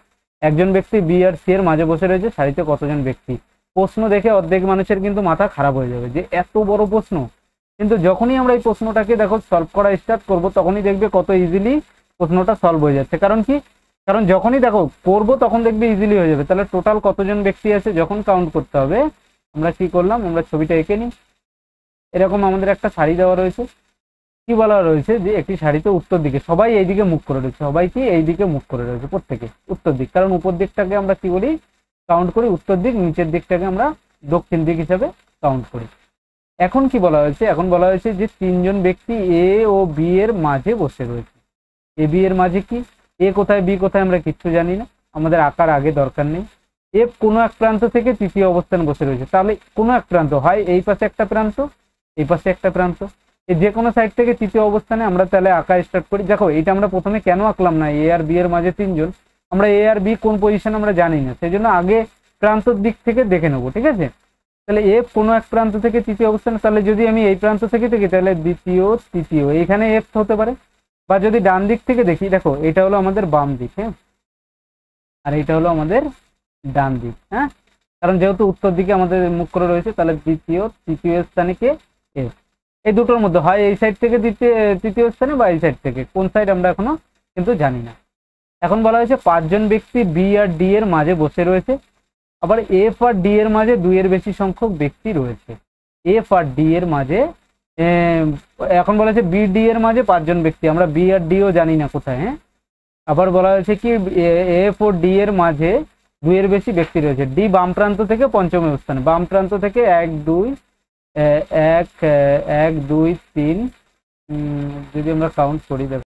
একজন ব্যক্তি বি আর সি এর মাঝে বসে রয়েছে, সারিতে কতজন ব্যক্তি। প্রশ্ন দেখে অর্ধেক মানুষের কিন্তু মাথা খারাপ হয়ে যাবে যে এত বড় প্রশ্ন, কিন্তু যখনই আমরা এই প্রশ্নটাকে দেখো সলভ করা স্টার্ট করব তখনই দেখবে কত ইজিলি প্রশ্নটা সলভ হয়ে যাচ্ছে। কারণ কি, কারণ যখনই দেখো করবো তখন দেখবে ইজিলি হয়ে যাবে। তাহলে টোটাল কতজন ব্যক্তি আছে যখন কাউন্ট করতে হবে, আমরা কি করলাম, আমরা ছবিটা এঁকে নিই। এরকম আমাদের একটা শাড়ি দেওয়া রয়েছে, কি বলা রয়েছে যে একটি শাড়িতে উত্তর দিকে, সবাই এইদিকে মুখ করে রয়েছে, সবাই কি এইদিকে মুখ করে রয়েছে, প্রত্যেকে উত্তর দিক, কারণ উপর দিকটাকে আমরা কি বলি কাউন্ট করি উত্তর দিক, নিচের দিকটাকে আমরা দক্ষিণ দিক হিসাবে কাউন্ট করি। এখন কি বলা হয়েছে, এখন বলা হয়েছে যে তিনজন ব্যক্তি এ ও বি এর মাঝে বসে রয়েছে। এ বি এর মাঝে কি, এ কোথায় বি কোথায় আমরা কিচ্ছু জানি না, আমাদের আঁকার আগে দরকার নেই। এফ কোনো এক প্রান্ত থেকে তৃতীয় অবস্থান বসে রয়েছে, তাহলে কোনো এক প্রান্ত হয় এই পাশে একটা প্রান্ত, এই পাশে একটা প্রান্ত, এই যে কোনো সাইড থেকে তৃতীয় অবস্থানে আমরা তাহলে আঁকা স্টার্ট করি। দেখো এটা আমরা প্রথমে কেন আঁকলাম না, এ আর বি এর মাঝে তিনজন, আমরা এ আর বি কোন পজিশন আমরা জানি না, সেই জন্য আগে প্রান্তর দিক থেকে দেখে নেবো, ঠিক আছে। তাহলে এফ কোনো এক প্রান্ত থেকে তৃতীয় অবস্থানে, তাহলে যদি আমি এই প্রান্ত থেকে দেখি তাহলে দ্বিতীয় তৃতীয় এইখানে এফ হতে পারে, বা যদি ডান দিক থেকে দেখি, দেখো এটা হলো আমাদের বাম দিক, হ্যাঁ, আর এটা হলো আমাদের ডান দিক, হ্যাঁ, কারণ যেহেতু উত্তর দিকে আমাদের মুখ করে রয়েছে, তাহলে দ্বিতীয় তৃতীয় স্থানে কে এফ, এই দুটোর মধ্যে হয় এই সাইড থেকে দ্বিতীয় তৃতীয় স্থানে বা এই সাইড থেকে, কোন সাইড আমরা এখনো কিন্তু জানি না। এখন বলা হয়েছে পাঁচজন ব্যক্তি বি আর ডি এর মাঝে বসে রয়েছে, আবার এফ আর ডি এর মাঝে দুইয়ের বেশি সংখ্যক ব্যক্তি রয়েছে। এফ আর ডি এর মাঝে এখন বলা হয়েছে বি ডি এর মাঝে পাঁচজন ব্যক্তি, আমরা বি আর ডিও জানি না কোথায়, হ্যাঁ। আবার বলা হয়েছে কি এফ ও ডি এর মাঝে দুইয়ের বেশি ব্যক্তি রয়েছে, ডি বাম প্রান্ত থেকে পঞ্চম স্থানে, বাম প্রান্ত থেকে এক দুই এক এক দুই তিন, যদি আমরা কাউন্ট করি দেখো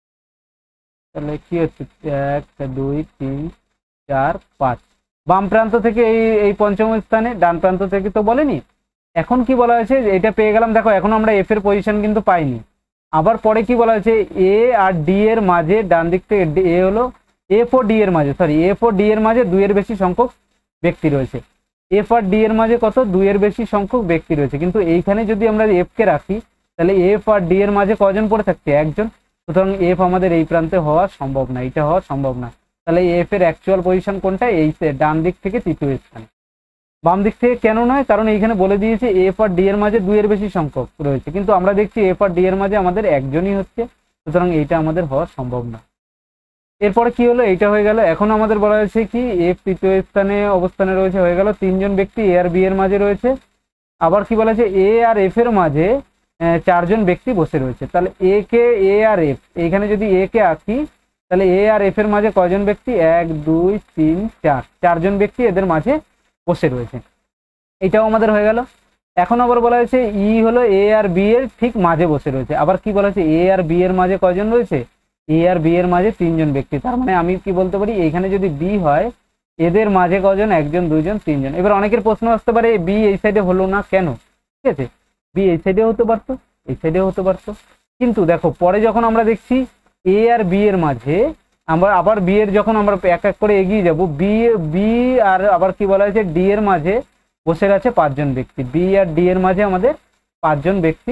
তাহলে কি হচ্ছে এক দুই তিন চার পাঁচ, বাম প্রান্ত থেকে এই এই পঞ্চম স্থানে, ডান প্রান্ত থেকে তো বলেনি। এখন কি বলা হয়েছে, এটা পেয়ে গেলাম, দেখো এখন আমরা এফ এর পজিশন কিন্তু পাইনি। আবার পরে কি বলা হয়েছে, এ আর ডি এর মাঝে ডান দিক থেকে এ হলো এফ ও ডি এর মাঝে, সরি এফ ও ডি এর মাঝে দুইয়ের বেশি সংখ্যক ব্যক্তি রয়েছে। এফ আর ডি এর মাঝে কত, দুইয়ের বেশি সংখ্যক ব্যক্তি রয়েছে, কিন্তু এইখানে যদি আমরা এফ কে রাখি তাহলে এফ আর ডি এর মাঝে কজন পড়ে থাকছে, একজন, সুতরাং এফ আমাদের এই প্রান্তে হওয়া সম্ভব না, এটা হওয়া সম্ভব না। তাহলে এফ এর অ্যাকচুয়াল পজিশন কোনটা, এই ডান দিক থেকে তৃতীয় স্থানে। বাম দিক থেকে কেন নয়, কারণ এইখানে বলে দিয়েছে এফ আর ডি এর মাঝে দুইয়ের বেশি সংখ্যক রয়েছে, কিন্তু আমরা দেখছি এফ আর ডি এর মাঝে আমাদের একজনই হচ্ছে, সুতরাং এইটা আমাদের হওয়া সম্ভব না। এরপরে কি হলো, এইটা হয়ে গেল। এখন আমাদের বলা হয়েছে কি এফ তৃতীয় স্থানে অবস্থানে রয়েছে, হয়ে গেল তিনজন ব্যক্তি এ আর বি এর মাঝে রয়েছে। আবার কি বলা হয়েছে, এ আর এফ এর মাঝে চারজন ব্যক্তি বসে রয়েছে, তাহলে এ কে এ আর এফ, এইখানে যদি এ কে আঁকি তাহলে এ আর এফ এর মাঝে কয়জন ব্যক্তি, এক দুই তিন চার, চারজন ব্যক্তি এদের মাঝে বসে রয়েছে, এটাও আমাদের হয়ে গেল। এখন আবার বলা হয়েছে ই হলো এ আর বি এর ঠিক মাঝে বসে রয়েছে, আবার কি বলা হয়েছে এ আর বি এর মাঝে কয়জন রয়েছে, এ আর বি এর মাঝে তিনজন ব্যক্তি, তার মানে আমি কি বলতে পারি এখানে যদি বি হয় এদের মাঝে কজন, একজন দুইজন তিনজন। এবার অনেকের প্রশ্ন আসতে পারে বি এই সাইডে হলো না কেন, ঠিক আছে, বি এই সাইডে হতে পারতো, এই সাইডে হতে পারতো, কিন্তু দেখো পরে যখন আমরা দেখছি এ আর বি এর মাঝে, আমরা আবার বি এর যখন আমরা এক এক করে এগিয়ে যাব, বি বি আর আবার কি বলা হয়েছে ডি এর মাঝে বসে আছে পাঁচজন ব্যক্তি, বি আর ডি এর মাঝে আমাদের পাঁচজন ব্যক্তি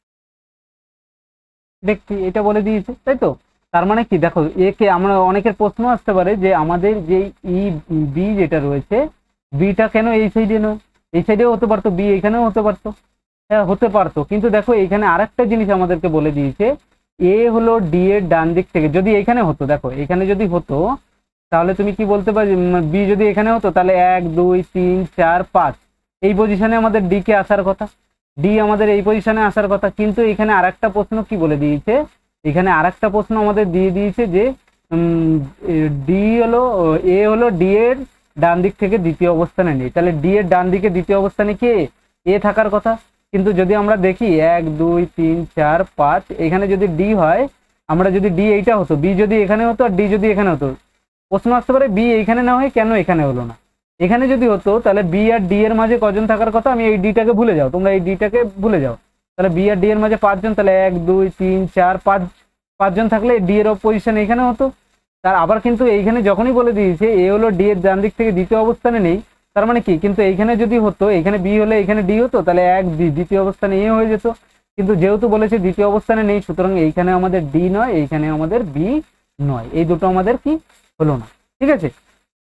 ব্যক্তি এটা বলে দিয়েছে, তাই তো। তার মানে কি দেখো একে আমরা অনেকের প্রশ্ন আসতে পারে যে আমাদের যে ই বি যেটা রয়েছে, বিটা কেন এই সাইডে নয়, এই সাইডেও হতে পারতো, বি এখানেও হতে পারতো, হ্যাঁ হতে পারতো, কিন্তু দেখো এখানে আরেকটা জিনিস আমাদেরকে বলে দিয়েছে, এ হলো ডি এর ডান দিক থেকে, যদি এখানে হতো, দেখো এখানে যদি হতো তাহলে তুমি কি বলতে পারো, বি যদি এখানে হতো তাহলে এক দুই তিন চার পাঁচ এই পজিশনে আমাদের ডি কে আসার কথা, ডি আমাদের এই পজিশনে আসার কথা, কিন্তু এখানে আরেকটা প্রশ্ন কি বলে দিয়েছে, এখানে আরেকটা প্রশ্ন আমাদের দিয়ে দিয়েছে যে ডি হলো এ হলো ডি এর ডান দিক থেকে দ্বিতীয় অবস্থানে নেই, তাহলে ডি এর ডান দিকে দ্বিতীয় অবস্থানে কে এ থাকার কথা, কিন্তু যদি আমরা দেখি এক দুই তিন চার পাঁচ এখানে যদি ডি হয়, আমরা যদি ডি এইটা হতো, বি যদি এখানে হতো আর ডি যদি এখানে হতো, প্রশ্ন আসতে পারে বি এইখানে না হয় কেন এখানে হলো না, এখানে যদি হতো তাহলে বি আর ডি এর মাঝে কজন থাকার কথা, আমি এই ডিটাকে ভুলে যাও, তোমরা এই ডিটাকে ভুলে যাও, তাহলে বি আর ডি এর মাঝে পাঁচজন, তাহলে এক দুই তিন চার পাঁচ পাঁচজন থাকলে ডি এর পজিশন এখানে হতো। তার আবার কিন্তু এইখানে যখনই বলে দিয়েছে এ হলো ডি এর ডান দিক থেকে দ্বিতীয় অবস্থানে নেই, তার মানে কি, কিন্তু এইখানে যদি হতো, এখানে বি হলে এখানে ডি হতো, তাহলে এক দ্বিতীয় অবস্থানে এ হয়ে যেত, কিন্তু যেহেতু বলেছে দ্বিতীয় অবস্থানে নেই, সুতরাং এইখানে আমাদের ডি নয়, এইখানে আমাদের বি নয়, এই দুটো আমাদের কি হলো না, ঠিক আছে।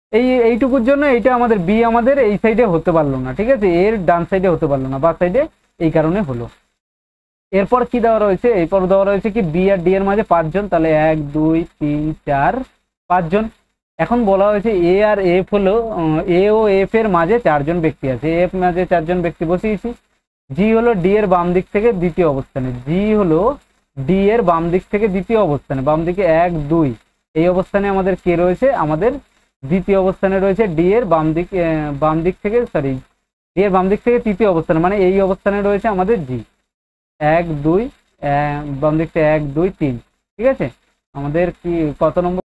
এই এইটুকুর জন্য এইটা আমাদের বি আমাদের এই সাইডে হতে পারলো না, ঠিক আছে, এর ডান সাইডে হতে পারলো না, বা সাইডে, এই কারণে হলো। এরপর কি দেওয়া রয়েছে, এরপর দেওয়া রয়েছে কি বি আর ডি এর মাঝে পাঁচজন, তাহলে এক দুই তিন চার পাঁচজন। এখন বলা হয়েছে এ আর এফ হলো, এ ও এফ এর মাঝে চারজন ব্যক্তি আছে, এফ মাঝে চারজন ব্যক্তি বসিয়েছি। জি হলো ডি এর বাম দিক থেকে দ্বিতীয় অবস্থানে, জি হলো ডি এর বাম দিক থেকে দ্বিতীয় অবস্থানে, বাম দিকে এক দুই এই অবস্থানে আমাদের কে রয়েছে, আমাদের দ্বিতীয় অবস্থানে রয়েছে ডি এর বাম দিক, বাম দিক থেকে সরি ডি এর বাম দিক থেকে তৃতীয় অবস্থানে, মানে এই অবস্থানে রয়েছে আমাদের জি, এক দুই, বাম দিক থেকে এক দুই তিন, ঠিক আছে, আমাদের কি কত নম্বর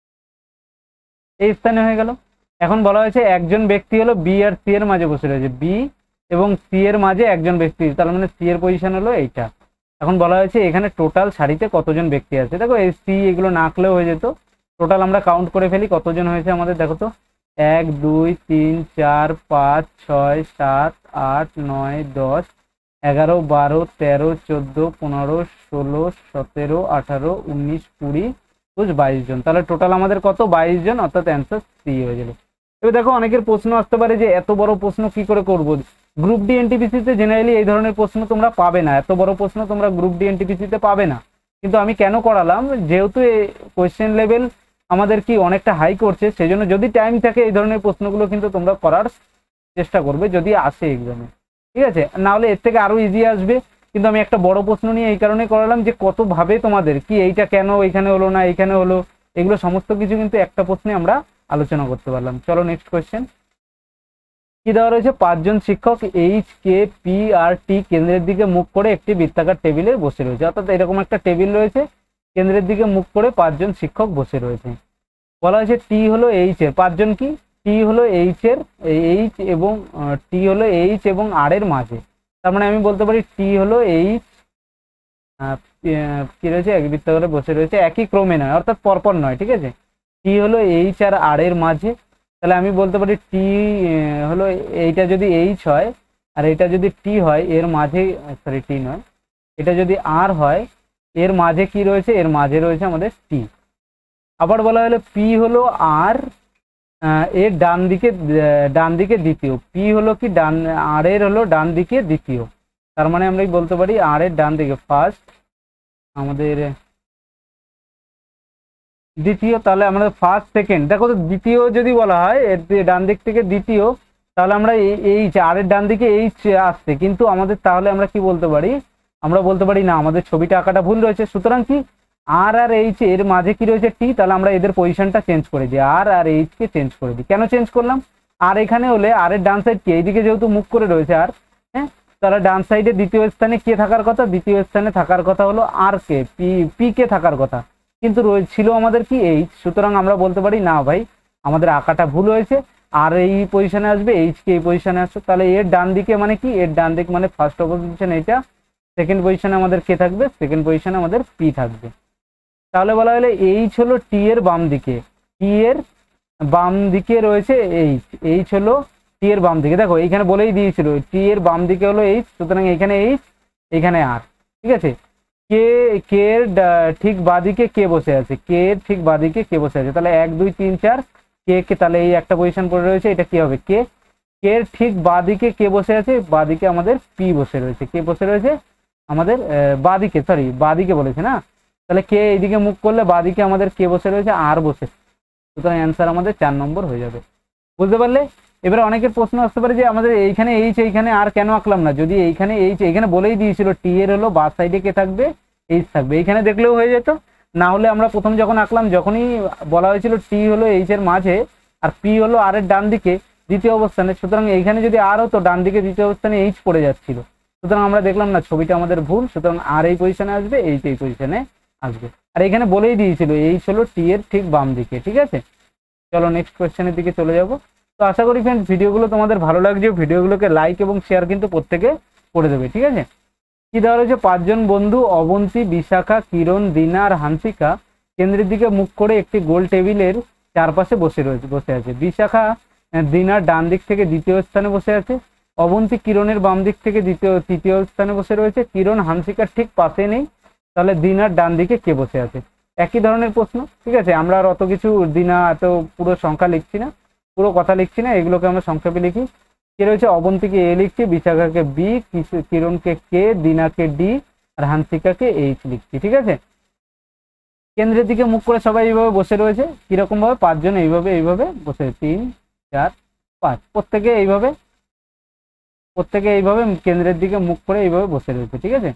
এই স্থানে হয়ে গেল। এখন বলা হয়েছে একজন ব্যক্তি হলো বি আর সি এর মাঝে বসে রয়েছে, বি এবং সি এর মাঝে একজন ব্যক্তি, তার মানে সি এর পজিশন হলো এইটা। এখন বলা হয়েছে এখানে টোটাল সারিতে কতজন ব্যক্তি আছে, দেখো এই সি এগুলো না আঁকলেও হয়ে যেত, টোটাল আমরা কাউন্ট করে ফেলি কতজন হয়েছে আমাদের, দেখো তো এক দুই তিন চার পাঁচ ছয় সাত আট নয় দশ এগারো বারো তেরো চোদ্দো পনেরো ষোলো সতেরো আঠারো উনিশ কুড়ি একুশ বাইশ জন, তাহলে টোটাল আমাদের কত, বাইশ জন, অর্থাৎ অ্যান্সার সি হয়ে যাবে। এবার দেখো অনেকের প্রশ্ন আসতে পারে যে এত বড় প্রশ্ন কি করে করব, গ্রুপ ডি এনটিপিসিতে জেনারেলি এই ধরনের প্রশ্ন তোমরা পাবে না, এত বড় প্রশ্ন তোমরা গ্রুপ ডি এনটিপিসিতে পাবে না, কিন্তু আমি কেন করালাম, যেহেতু কোয়েশ্চেন লেভেল আমাদের কি অনেকটা হাই করছে, সেই জন্য যদি টাইম থাকে এই ধরনের প্রশ্নগুলো কিন্তু তোমরা করার চেষ্টা করবে যদি আসে এক্সামে, ঠিক আছে, না হলে এর থেকে আরো ইজি আসবে। কিন্তু আমি একটা বড় প্রশ্ন নিয়ে এই কারণে করালাম যে কত ভাবে তোমাদের কি এইটা কেন এইখানে হলো না এইখানে হলো, এগুলো সমস্ত কিছু কিন্তু একটা প্রশ্নে আমরা আলোচনা করতে পারলাম। চলো নেক্সট কোয়েশ্চেন কি দেওয়া রয়েছে, পাঁচজন শিক্ষক এইচ কে পি আর টি কেন্দ্রের দিকে মুখ করে একটি বৃত্তাকার টেবিলে বসে রয়েছে, অর্থাৎ এরকম একটা টেবিল রয়েছে, কেন্দ্রের দিকে মুখ করে পাঁচজন শিক্ষক বসে রয়েছে। বলা হয়েছে টি হলো এইচ এর, পাঁচজন কি, টি হলো এইচ এর, এইচ এবং টি হলো এইচ এবং আর এর মাঝে, তার মানে আমি বলতে পারি টি হলো এইচ কি রয়েছে, এক বৃত্তাকারে বসে রয়েছে, একই ক্রমে নয় অর্থাৎ পরপর নয়, ঠিক আছে, টি হলো এইচ আর আর এর মাঝে, তাহলে আমি বলতে পারি টি হলো এইটা যদি এইচ হয় আর এটা যদি টি হয় এর মাঝে, সরি টি নয়, এটা যদি আর হয় এর মাঝে কি রয়েছে, এর মাঝে রয়েছে আমাদের টি। আবার বলা হলো পি হলো আর এর ডান দিকে, ডান দিকে দ্বিতীয়, পি হলো কি ডান, আর এর হলো ডান দিকে দ্বিতীয়, তার মানে আমরা বলতে পারি আর এর ডান দিকে ফার্স্ট, আমাদের দ্বিতীয়, তাহলে আমরা ফার্স্ট সেকেন্ড, দেখো তো দ্বিতীয় যদি বলা হয় এর ডান দিক থেকে দ্বিতীয়, তাহলে আমরা এইচ আর এর ডান দিকে এইচ আসছে, কিন্তু আমাদের তাহলে আমরা কি বলতে পারি, আমরা বলতে পারি না আমাদের ছবিটা আঁকাটা ভুল রয়েছে, সুতরাং কি আর আর এইচ এর মাঝে কি রয়েছে টি, তাহলে আমরা এদের পজিশনটা চেঞ্জ করে দিই, আর আর এইচ কে চেঞ্জ করে দিই। কেন চেঞ্জ করলাম, আর এখানে হলে আর এর ডান সাইড কি, এইদিকে যেহেতু মুখ করে রয়েছে আর, হ্যাঁ, তাহলে ডান সাইডে দ্বিতীয় স্থানে কে থাকার কথা, দ্বিতীয় স্থানে থাকার কথা হলো আর কে, পি পি কে থাকার কথা, কিন্তু ছিল আমাদের কি এইচ, সুতরাং আমরা বলতে পারি না ভাই আমাদের আঁকাটা ভুল হয়েছে, আর এই পজিশনে আসবে, এইচ কে এই পজিশনে আসবে, তাহলে এর ডান দিকে মানে কি, এর ডান দিক মানে ফার্স্ট পজিশন এইটা, সেকেন্ড পজিশনে আমাদের কে থাকবে, সেকেন্ড পজিশনে আমাদের পি থাকবে। তাহলে বলা হলে এইচ হলো টি এর বাম দিকে, টি এর বাম দিকে রয়েছে এইচ, এইচ হলো টি এর বাম দিকে, দেখো এইখানে বলেই দিয়েছিল টি এর বাম দিকে হলো এইচ, সুতরাং এখানে এইচ এখানে আর, ঠিক আছে, কে কে এর ঠিক বাদিকে কে বসে আছে, কে এর ঠিক বাদিকে কে বসে আছে, তাহলে এক দুই তিন চার কে কে, তাহলে এই একটা পজিশন পড়ে রয়েছে, এটা কি হবে কে, কে এর ঠিক বাদিকে কে বসে আছে, বাদিকে আমাদের পি বসে রয়েছে, কে বসে রয়েছে আমাদের বাদিকে, সরি বাদিকে বলেছে না, তাহলে কে এইদিকে মুখ করলে বাদিকে আমাদের কে বসে রয়েছে, আর বসে, সুতরাং অ্যান্সার আমাদের চার নম্বর হয়ে যাবে। বুঝতে পারলে? এবারে অনেকের প্রশ্ন আসতে পারে যে আমাদের এইখানে এইচ এইখানে আর কেন আঁকলাম না, যদি এইখানে এইচ, এইখানে বলেই দিয়েছিল টি এর হলো বা সাইডে কে থাকবে, এইচ থাকবে, এইখানে দেখলেও হয়ে যেত, না হলে আমরা প্রথম যখন আঁকলাম যখনই বলা হয়েছিল টি হলো এইচ এর মাঝে আর পি হলো আর এর ডান দিকে দ্বিতীয় অবস্থানে, সুতরাং এইখানে যদি আর হতো ডান দিকে দ্বিতীয় অবস্থানে এইচ পড়ে যাচ্ছিল, সুতরাং আমরা দেখলাম না ছবিটা আমাদের ভুল, সুতরাং আর এই পজিশনে আসবে, এইচ এই পজিশনে আসবে, আর এখানে বলেই দিয়েছিল এইচ হলো টি এর ঠিক বাম দিকে, ঠিক আছে। চলো নেক্সট কোয়েশ্চেনের দিকে চলে যাব। তো আশা করি ফ্রেন্ডস ভিডিওগুলো তোমাদের ভালো লাগছে, ভিডিওগুলোকে লাইক এবং শেয়ার কিন্তু প্রত্যেকে করে দেবে, ঠিক আছে। কি দেওয়া রয়েছে, পাঁচজন বন্ধু অবন্তী, বিশাখা, কিরণ, দিনা আর হান্সিকা কেন্দ্রের দিকে মুখ করে একটি গোল টেবিলের চারপাশে বসে রয়েছে বসে আছে। বিশাখা দিনার ডান দিক থেকে দ্বিতীয় স্থানে বসে আছে, অবন্তী কিরণের বাম দিক থেকে দ্বিতীয় তৃতীয় স্থানে বসে রয়েছে, কিরণ হান্সিকার ঠিক পাশে নেই, তাহলে দিনার ডান দিকে কে বসে আছে। একই ধরনের প্রশ্ন, ঠিক আছে, আমরা আর অত কিছু দিনা এত পুরো সংখ্যা লিখছি না, পুরো কথা লিখছি না, এগুলোকে আমরা সংক্ষেপে লিখি। কে রয়েছে, অবন্তীকে এ লিখছি, বিশাখাকে বি, কিরণকে কে, দিনাকে ডি, আর হান্সিকাকে এইচ লিখছি। ঠিক আছে, কেন্দ্রের দিকে মুখ করে সবাই এইভাবে বসে রয়েছে। কিরকম ভাবে, পাঁচজন এইভাবে এইভাবে বসে, তিন চার পাঁচ, প্রত্যেকে এইভাবে প্রত্যেকে এইভাবে কেন্দ্রের দিকে মুখ করে এইভাবে বসে রয়েছে। ঠিক আছে,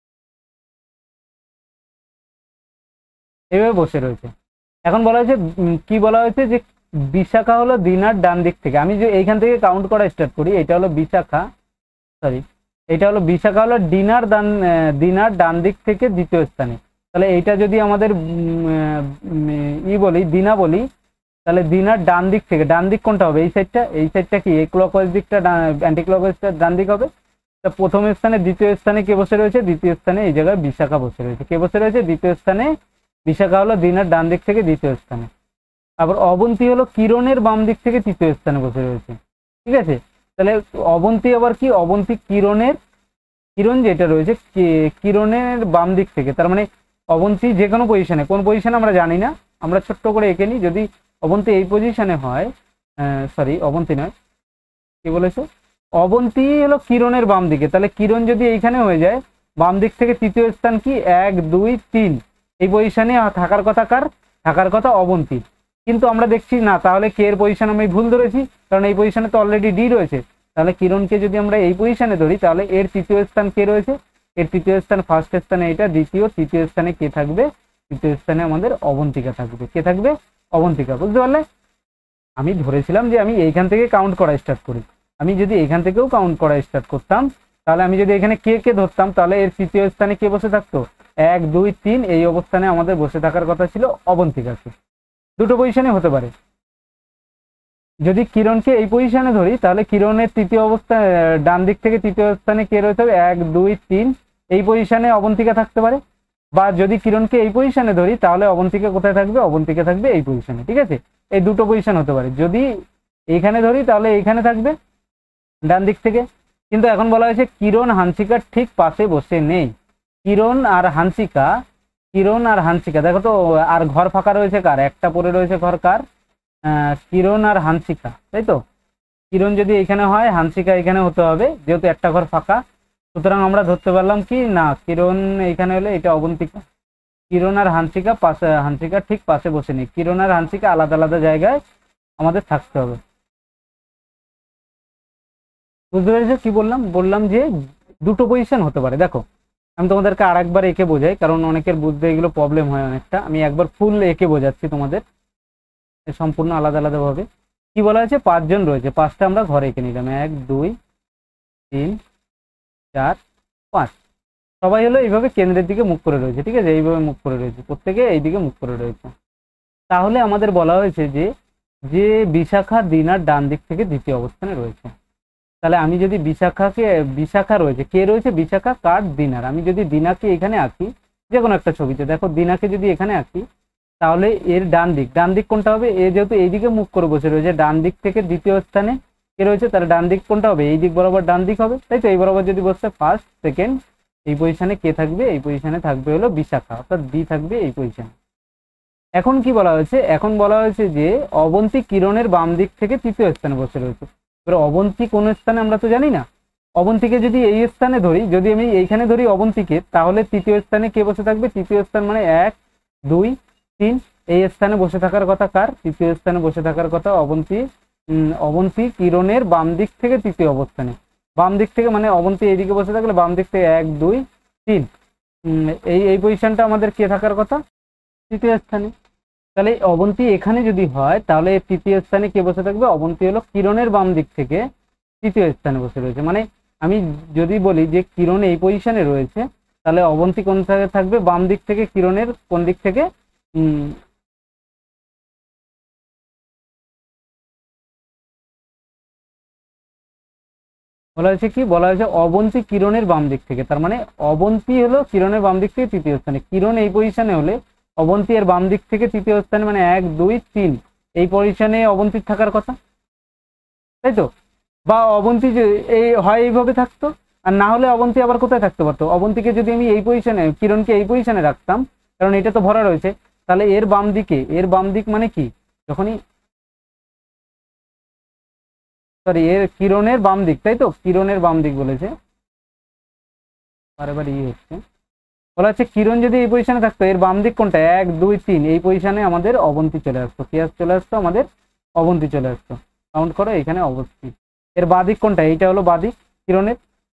এইভাবে বসে রয়েছে। এখন বলা হয়েছে কি বলা হয়েছে যে বিশাখা হলো দিনার ডান দিক থেকে। আমি যে এইখান থেকে কাউন্ট করা স্টার্ট করি, এটা হলো বিশাখা, সরি এটা হলো বিশাখা হলো ডিনার ডান দিনার ডান দিক থেকে দ্বিতীয় স্থানে। তাহলে এইটা যদি আমাদের ই বলি, দিনা বলি, তাহলে দিনার ডান দিক থেকে, ডান দিক কোনটা হবে, এই সাইডটা, এই সাইডটা কি এই ক্লকওয়াইজ দিকটা, অ্যান্টি ক্লকওয়াইজটা ডান দিক হবে। তা প্রথম স্থানে, দ্বিতীয় স্থানে কে বসে রয়েছে, দ্বিতীয় স্থানে এই জায়গায় বিশাখা বসে রয়েছে। কে বসে রয়েছে, দ্বিতীয় স্থানে বিশাখা হলো দিনার ডান দিক থেকে দ্বিতীয় স্থানে। আবার অবন্তী হলো কিরণের বাম দিক থেকে তৃতীয় স্থানে বসে রয়েছে। ঠিক আছে, তাহলে অবন্তী আবার কি, অবন্তী কিরণের, কিরণ যেটা রয়েছে কিরণের বাম দিক থেকে, তার মানে অবন্তী যে কোনো পজিশনে, কোন পজিশনে আমরা জানি না, আমরা ছোট্ট করে এঁকে নিই। যদি অবন্তী এই পজিশনে হয়, সরি অবন্তী নয়, কি বলেছে, অবন্তী হলো কিরণের বাম দিকে, তাহলে কিরণ যদি এইখানে হয়ে যায়, বাম দিক থেকে তৃতীয় স্থান কি, এক দুই তিন, এই পজিশনে থাকার কথা কার, থাকার কথা অবন্তী। কিন্তু আমরা দেখছি না, তাহলে কে এর পজিশন আমি ভুল ধরেছি, কারণ এই পজিশনে তো অলরেডি ডি রয়েছে। তাহলে কিরণকে যদি আমরা এই পজিশনে ধরি, তাহলে এর তৃতীয় স্থান কে রয়েছে, এর তৃতীয় স্থান ফার্স্ট স্থানে এটা, দ্বিতীয় তৃতীয় স্থানে কে থাকবে, তৃতীয় স্থানে আমাদের অবন্তিকা থাকবে। কে থাকবে, অবন্তিকা। বুঝতে পারলে, আমি ধরেছিলাম যে আমি এইখান থেকে কাউন্ট করা স্টার্ট করি। আমি যদি এইখান থেকেও কাউন্ট করা স্টার্ট করতাম, তাহলে আমি যদি এখানে কে কে ধরতাম, তাহলে এর তৃতীয় স্থানে কে বসে থাকতো, এক দুই তিন, এই অবস্থানে আমাদের বসে থাকার কথা ছিল অবন্তিকাকে। দুটো পজিশনে হতে পারে। যদি কিরণকে এই পজিশনে ধরি, তাহলে কিরণের তৃতীয় অবস্থা, ডান দিক থেকে তৃতীয় স্থানে কে রয়েছে হবে, এক দুই তিন, এই পজিশনে অবন্তিকা থাকতে পারে। বা যদি কিরণকে এই পজিশনে ধরি, তাহলে অবন্তিকা কোথায় থাকবে, অবন্তিকা থাকবে এই পজিশনে। ঠিক আছে, এই দুটো পজিশন হতে পারে। যদি এইখানে ধরি, তাহলে এইখানে থাকবে ডান দিক থেকে। কিন্তু এখন বলা হয়েছে কিরণ হান্সিকার ঠিক পাশে বসে নেই। কিরণ আর হান্সিকা, কিরণ আর হান্সিকা, দেখো তো, আর ঘর ফাঁকা রয়েছে কার, একটা পড়ে রয়েছে ঘর কার, কিরণ আর হান্সিকা, তাই তো। কিরণ যদি এখানে হয়, হান্সিকা এখানে হতে হবে, যেহেতু একটা ঘর ফাঁকা। সুতরাং আমরা ধরতে পারলাম কি না, কিরণ এইখানে হলে এটা অবন্তিকা। কিরণ আর হান্সিকা পাশে, হান্সিকা ঠিক পাশে বসে নেই। কিরণ আর হান্সিকা আলাদা আলাদা জায়গায় আমাদের থাকতে হবে। বুঝতে পেরেছো কি বললাম, বললাম যে দুটো পজিশন হতে পারে। দেখো আমি তোমাদেরকে আর একবার এঁকে বোঝাই, কারণ অনেকের বুঝতে এগুলো প্রবলেম হয় অনেকটা। আমি একবার ফুল এঁকে বোঝাচ্ছি তোমাদের, সম্পূর্ণ আলাদা আলাদা ভাবে। কি বলা হয়েছে, পাঁচজন রয়েছে, পাঁচটা আমরা ঘরে এঁকে নিলাম, এক দুই তিন চার পাঁচ, সবাই হলো এইভাবে কেন্দ্রের দিকে মুখ করে রয়েছে। ঠিক আছে, এইভাবে মুখ করে রয়েছে, প্রত্যেকে এইদিকে মুখ করে রয়েছে। তাহলে আমাদের বলা হয়েছে যে যে বিশাখা দিনার ডান দিক থেকে দ্বিতীয় অবস্থানে রয়েছে। তাহলে আমি যদি বিশাখাকে, বিশাখা রয়েছে, কে রয়েছে, বিশাখা কার, দিনার। আমি যদি দিনাকে এখানে আঁকি, যে কোনো একটা ছবিতে, দেখো দিনাকে যদি এখানে আঁকি, তাহলে এর ডান দিক, ডান দিক কোনটা হবে, এ যেহেতু এইদিকে মুখ করে বসে রয়েছে, ডান দিক থেকে দ্বিতীয় স্থানে কে রয়েছে, তাহলে ডান দিক কোনটা হবে, এই দিক বরাবর ডান দিক হবে, তাই তো। এই বরাবর যদি বসতে ফার্স্ট সেকেন্ড, এই পজিশনে কে থাকবে, এই পজিশনে থাকবে হলো বিশাখা, অর্থাৎ বি থাকবে এই পজিশনে। এখন কি বলা হয়েছে, এখন বলা হয়েছে যে অবন্তী কিরণের বাম দিক থেকে তৃতীয় স্থানে বসে রয়েছে। এবার অবন্তী কোন স্থানে আমরা তো জানি না। অবন্তীকে যদি এই স্থানে ধরি, যদি আমি এইখানে ধরি অবন্তীকে, তাহলে তৃতীয় স্থানে কে বসে থাকবে, তৃতীয় স্থান মানে এক দুই তিন, এই স্থানে বসে থাকার কথা কার, তৃতীয় স্থানে বসে থাকার কথা অবন্তী। অবন্তী কিরণের বাম দিক থেকে তৃতীয় অবস্থানে, বাম দিক থেকে মানে অবন্তী এইদিকে বসে থাকলে বাম দিক থেকে এক দুই তিন, এই এই পজিশনটা আমাদের কে থাকার কথা, তৃতীয় স্থানে। তাহলে অবন্তী এখানে যদি হয়, তাহলে তৃতীয় স্থানে কে বসে থাকবে, অবন্তী হলো কিরণের বাম দিক থেকে তৃতীয় স্থানে বসে রয়েছে। মানে আমি যদি বলি যে কিরণ এই পজিশনে রয়েছে, তাহলে অবন্তী কোন জায়গায় থাকবে, বাম দিক থেকে, কিরণের কোন দিক থেকে, উম বলা হয়েছে কি, বলা হয়েছে অবন্তী কিরণের বাম দিক থেকে। তার মানে অবন্তী হলো কিরণের বাম দিক থেকে তৃতীয় স্থানে, কিরণ এই পজিশনে হলে অবন্তী এর বাম দিক থেকে তৃতীয় স্থানে, মানে এক দুই তিন, এই পজিশনে অবন্তী থাকার কথা, তাই তো। বা অবন্তী যে এই হয় এইভাবে থাকতো, আর না হলে অবন্তী আবার কোথায় থাকতে পারতো, অবন্তীকে যদি আমি এই পজিশনে, কিরণকে এই পজিশনে রাখতাম, কারণ এটা তো ভরা রয়েছে, তাহলে এর বাম দিকে, এর বাম দিক মানে কি, যখনই সরি এর কিরণের বাম দিক, তাই তো, কিরণের বাম দিক বলেছে, বারবার ই হচ্ছে, বলা হচ্ছে কিরণ যদি এই পজিশনে থাকতো এর বাম দিক কোনটা, এক দুই তিন, এই পজিশনে আমাদের অবন্তী চলে আসতো, কি আস চলে আসতো আমাদের অবন্তী চলে আসতো। কাউন্ট করো এখানে অবস্থিত, এর বাঁ দিক কোনটা, এইটা হলো বাঁ দিক কিরণের,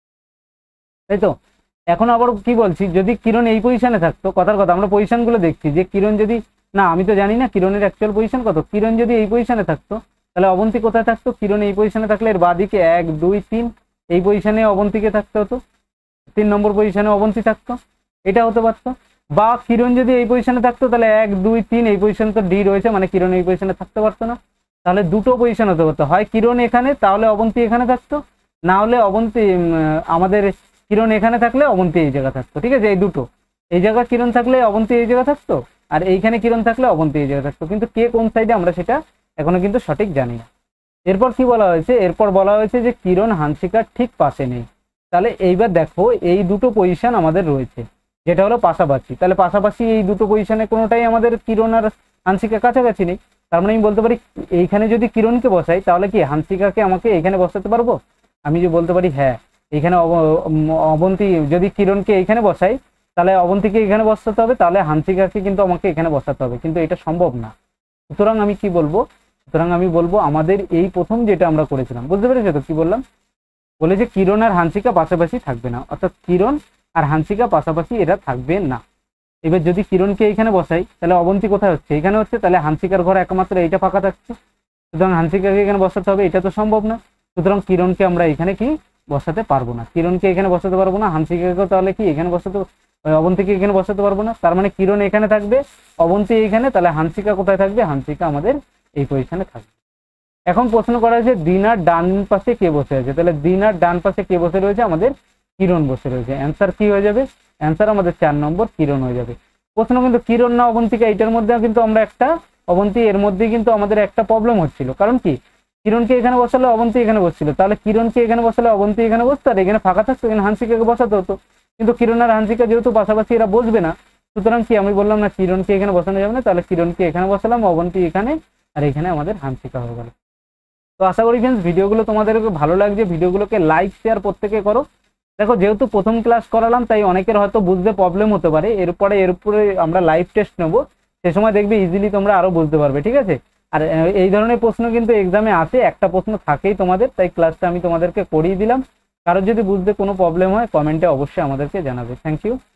তাই তো। এখন আবার কি বলছি, যদি কিরণ এই পজিশনে থাকতো, কথার কথা আমরা পজিশন গুলো দেখছি যে কিরণ যদি, না আমি তো জানি না কিরণের অ্যাকচুয়াল পজিশন কত, কিরণ যদি এই পজিশনে থাকতো তাহলে অবন্তী কোথায় থাকতো, কিরণ এই পজিশনে থাকলে এর বাঁ দিকে এক দুই তিন, এই পজিশনে অবন্তীকে থাকতে হতো, তিন নম্বর পজিশনে অবন্তী থাকতো, এটা হতে পারতো। বা কিরণ যদি এই পজিশনে থাকতো তাহলে এক দুই তিন, এই পজিশনে তো ডি রয়েছে, মানে কিরণ এই পজিশনে থাকতে পারতো না, তাহলে দুটো পজিশন হতে পারতো, হয় কিরণ এখানে তাহলে অবন্তী এখানে থাকতো, না হলে অবন্তী আমাদের কিরণ এখানে থাকলে অবন্তী এই জায়গা থাকতো, ঠিক আছে, এই দুটো, এই জায়গা কিরণ থাকলে অবন্তী এই জায়গা থাকতো, আর এইখানে কিরণ থাকলে অবন্তী এই জায়গা থাকতো, কিন্তু কে কোন সাইডে আমরা সেটা এখনো কিন্তু সঠিক জানি না। এরপর কি বলা হয়েছে, এরপর বলা হয়েছে যে কিরণ হানসিকার ঠিক পাশে নেই। তাহলে এইবার দেখো এই দুটো পজিশন আমাদের রয়েছে, যেটা হলো পাশাপাশি, তাহলে পাশাপাশি এই দুটো পজিশনে কোনোটাই আমাদের কিরণ আর হানসিকার কাছাকাছি নেই। তার মানে আমি বলতে পারি এইখানে যদি কিরণকে বসাই তাহলে কি হানসিকাকে আমাকে এখানে বসাতে পারবো, আমি যে বলতে পারি হ্যাঁ এইখানে অবন্তী, যদি কিরণকে এইখানে বসাই তাহলে অবন্তীকে এখানে বসাতে হবে, তাহলে হানসিকাকে কিন্তু আমাকে এখানে বসাতে হবে, কিন্তু এটা সম্ভব না। সুতরাং আমি কি বলবো, সুতরাং আমি বলবো আমাদের এই প্রথম যেটা আমরা করেছিলাম, বুঝতে পেরেছো তো কি বললাম, বলে যে কিরণ আর হানসিকা পাশাপাশি থাকবে না, অর্থাৎ কিরণ আর হানসিকা পাশাপাশি এরা থাকবে না। এবার যদি কিরণকে এইখানে বসাই তাহলে অবন্তী কোথায় হচ্ছে, এখানে হচ্ছে, তাহলে হানসিকার ঘর একমাত্র এইটা ফাঁকা থাকছে, সুতরাং হানসিকাকে এখানে বসাতে হবে, এটা তো সম্ভব না, সুতরাং কিরণকে আমরা এখানে কি বসাতে পারবো না, কিরণকে এখানে বসাতে পারবো না, হানসিকাকেও তাহলে কি এখানে বসাতে, অবন্তীকে এখানে বসাতে পারবো না, তার মানে কিরণ এখানে থাকবে, অবন্তী এইখানে, তাহলে হানসিকা কোথায় থাকবে, হানসিকা আমাদের এই পজিশনে থাকবে। এখন প্রশ্ন করা হয়েছে দিনার ডান পাশে কে বসে আছে, তাহলে দিনার ডান পাশে কে বসে রয়েছে, আমাদের কিরণ বসে রয়েছে, অ্যান্সার কি হয়ে যাবে, অ্যান্সার আমাদের চার নম্বর কিরণ হয়ে যাবে। প্রশ্ন কিন্তু কিরণ না অবন্তিকা, এইটার মধ্যে কিন্তু আমরা একটা অবন্তী, এর মধ্যে কিন্তু আমাদের একটা প্রবলেম হচ্ছিল, কারণ কি কিরণকে এখানে বসালে অবন্তী এখানে বসছিল, তাহলে কিরণকে এখানে বসালে অবন্তী এখানে বসতো, আর এখানে ফাঁকা থাকতো, এখানে হানসিকাকে বসাতে হতো, কিন্তু কিরণ আর হানসিকা যেহেতু পাশাপাশি এরা বসবে না, সুতরাং কি আমি বললাম না কিরণকে এখানে বসানো যাবে না, তাহলে কিরণকে এখানে বসালাম, অবন্তী এখানে, আর এখানে আমাদের হানসিকা হয়ে গেল। তো আশা করি ফ্রেন্ডস ভিডিওগুলো তোমাদেরকে ভালো লাগছে, ভিডিওগুলোকে লাইক শেয়ার প্রত্যেকে করো। দেখো যেহেতু প্রথম ক্লাস করালাম তাই অনেকের হয়তো বুঝতে প্রবলেম হতে পারে, এরপরে এর উপরে আমরা লাইভ টেস্ট নেবো, সে সময় দেখবে ইজিলি তোমরা আরো বুঝতে পারবে, ঠিক আছে। আর এই ধরনের প্রশ্ন কিন্তু এক্সামে আসে, একটা প্রশ্ন থাকেই তোমাদের, তাই ক্লাসটা আমি তোমাদেরকে করিয়ে দিলাম। কারোর যদি বুঝতে কোনো প্রবলেম হয় কমেন্টে অবশ্যই আমাদেরকে জানাবে। Thank you.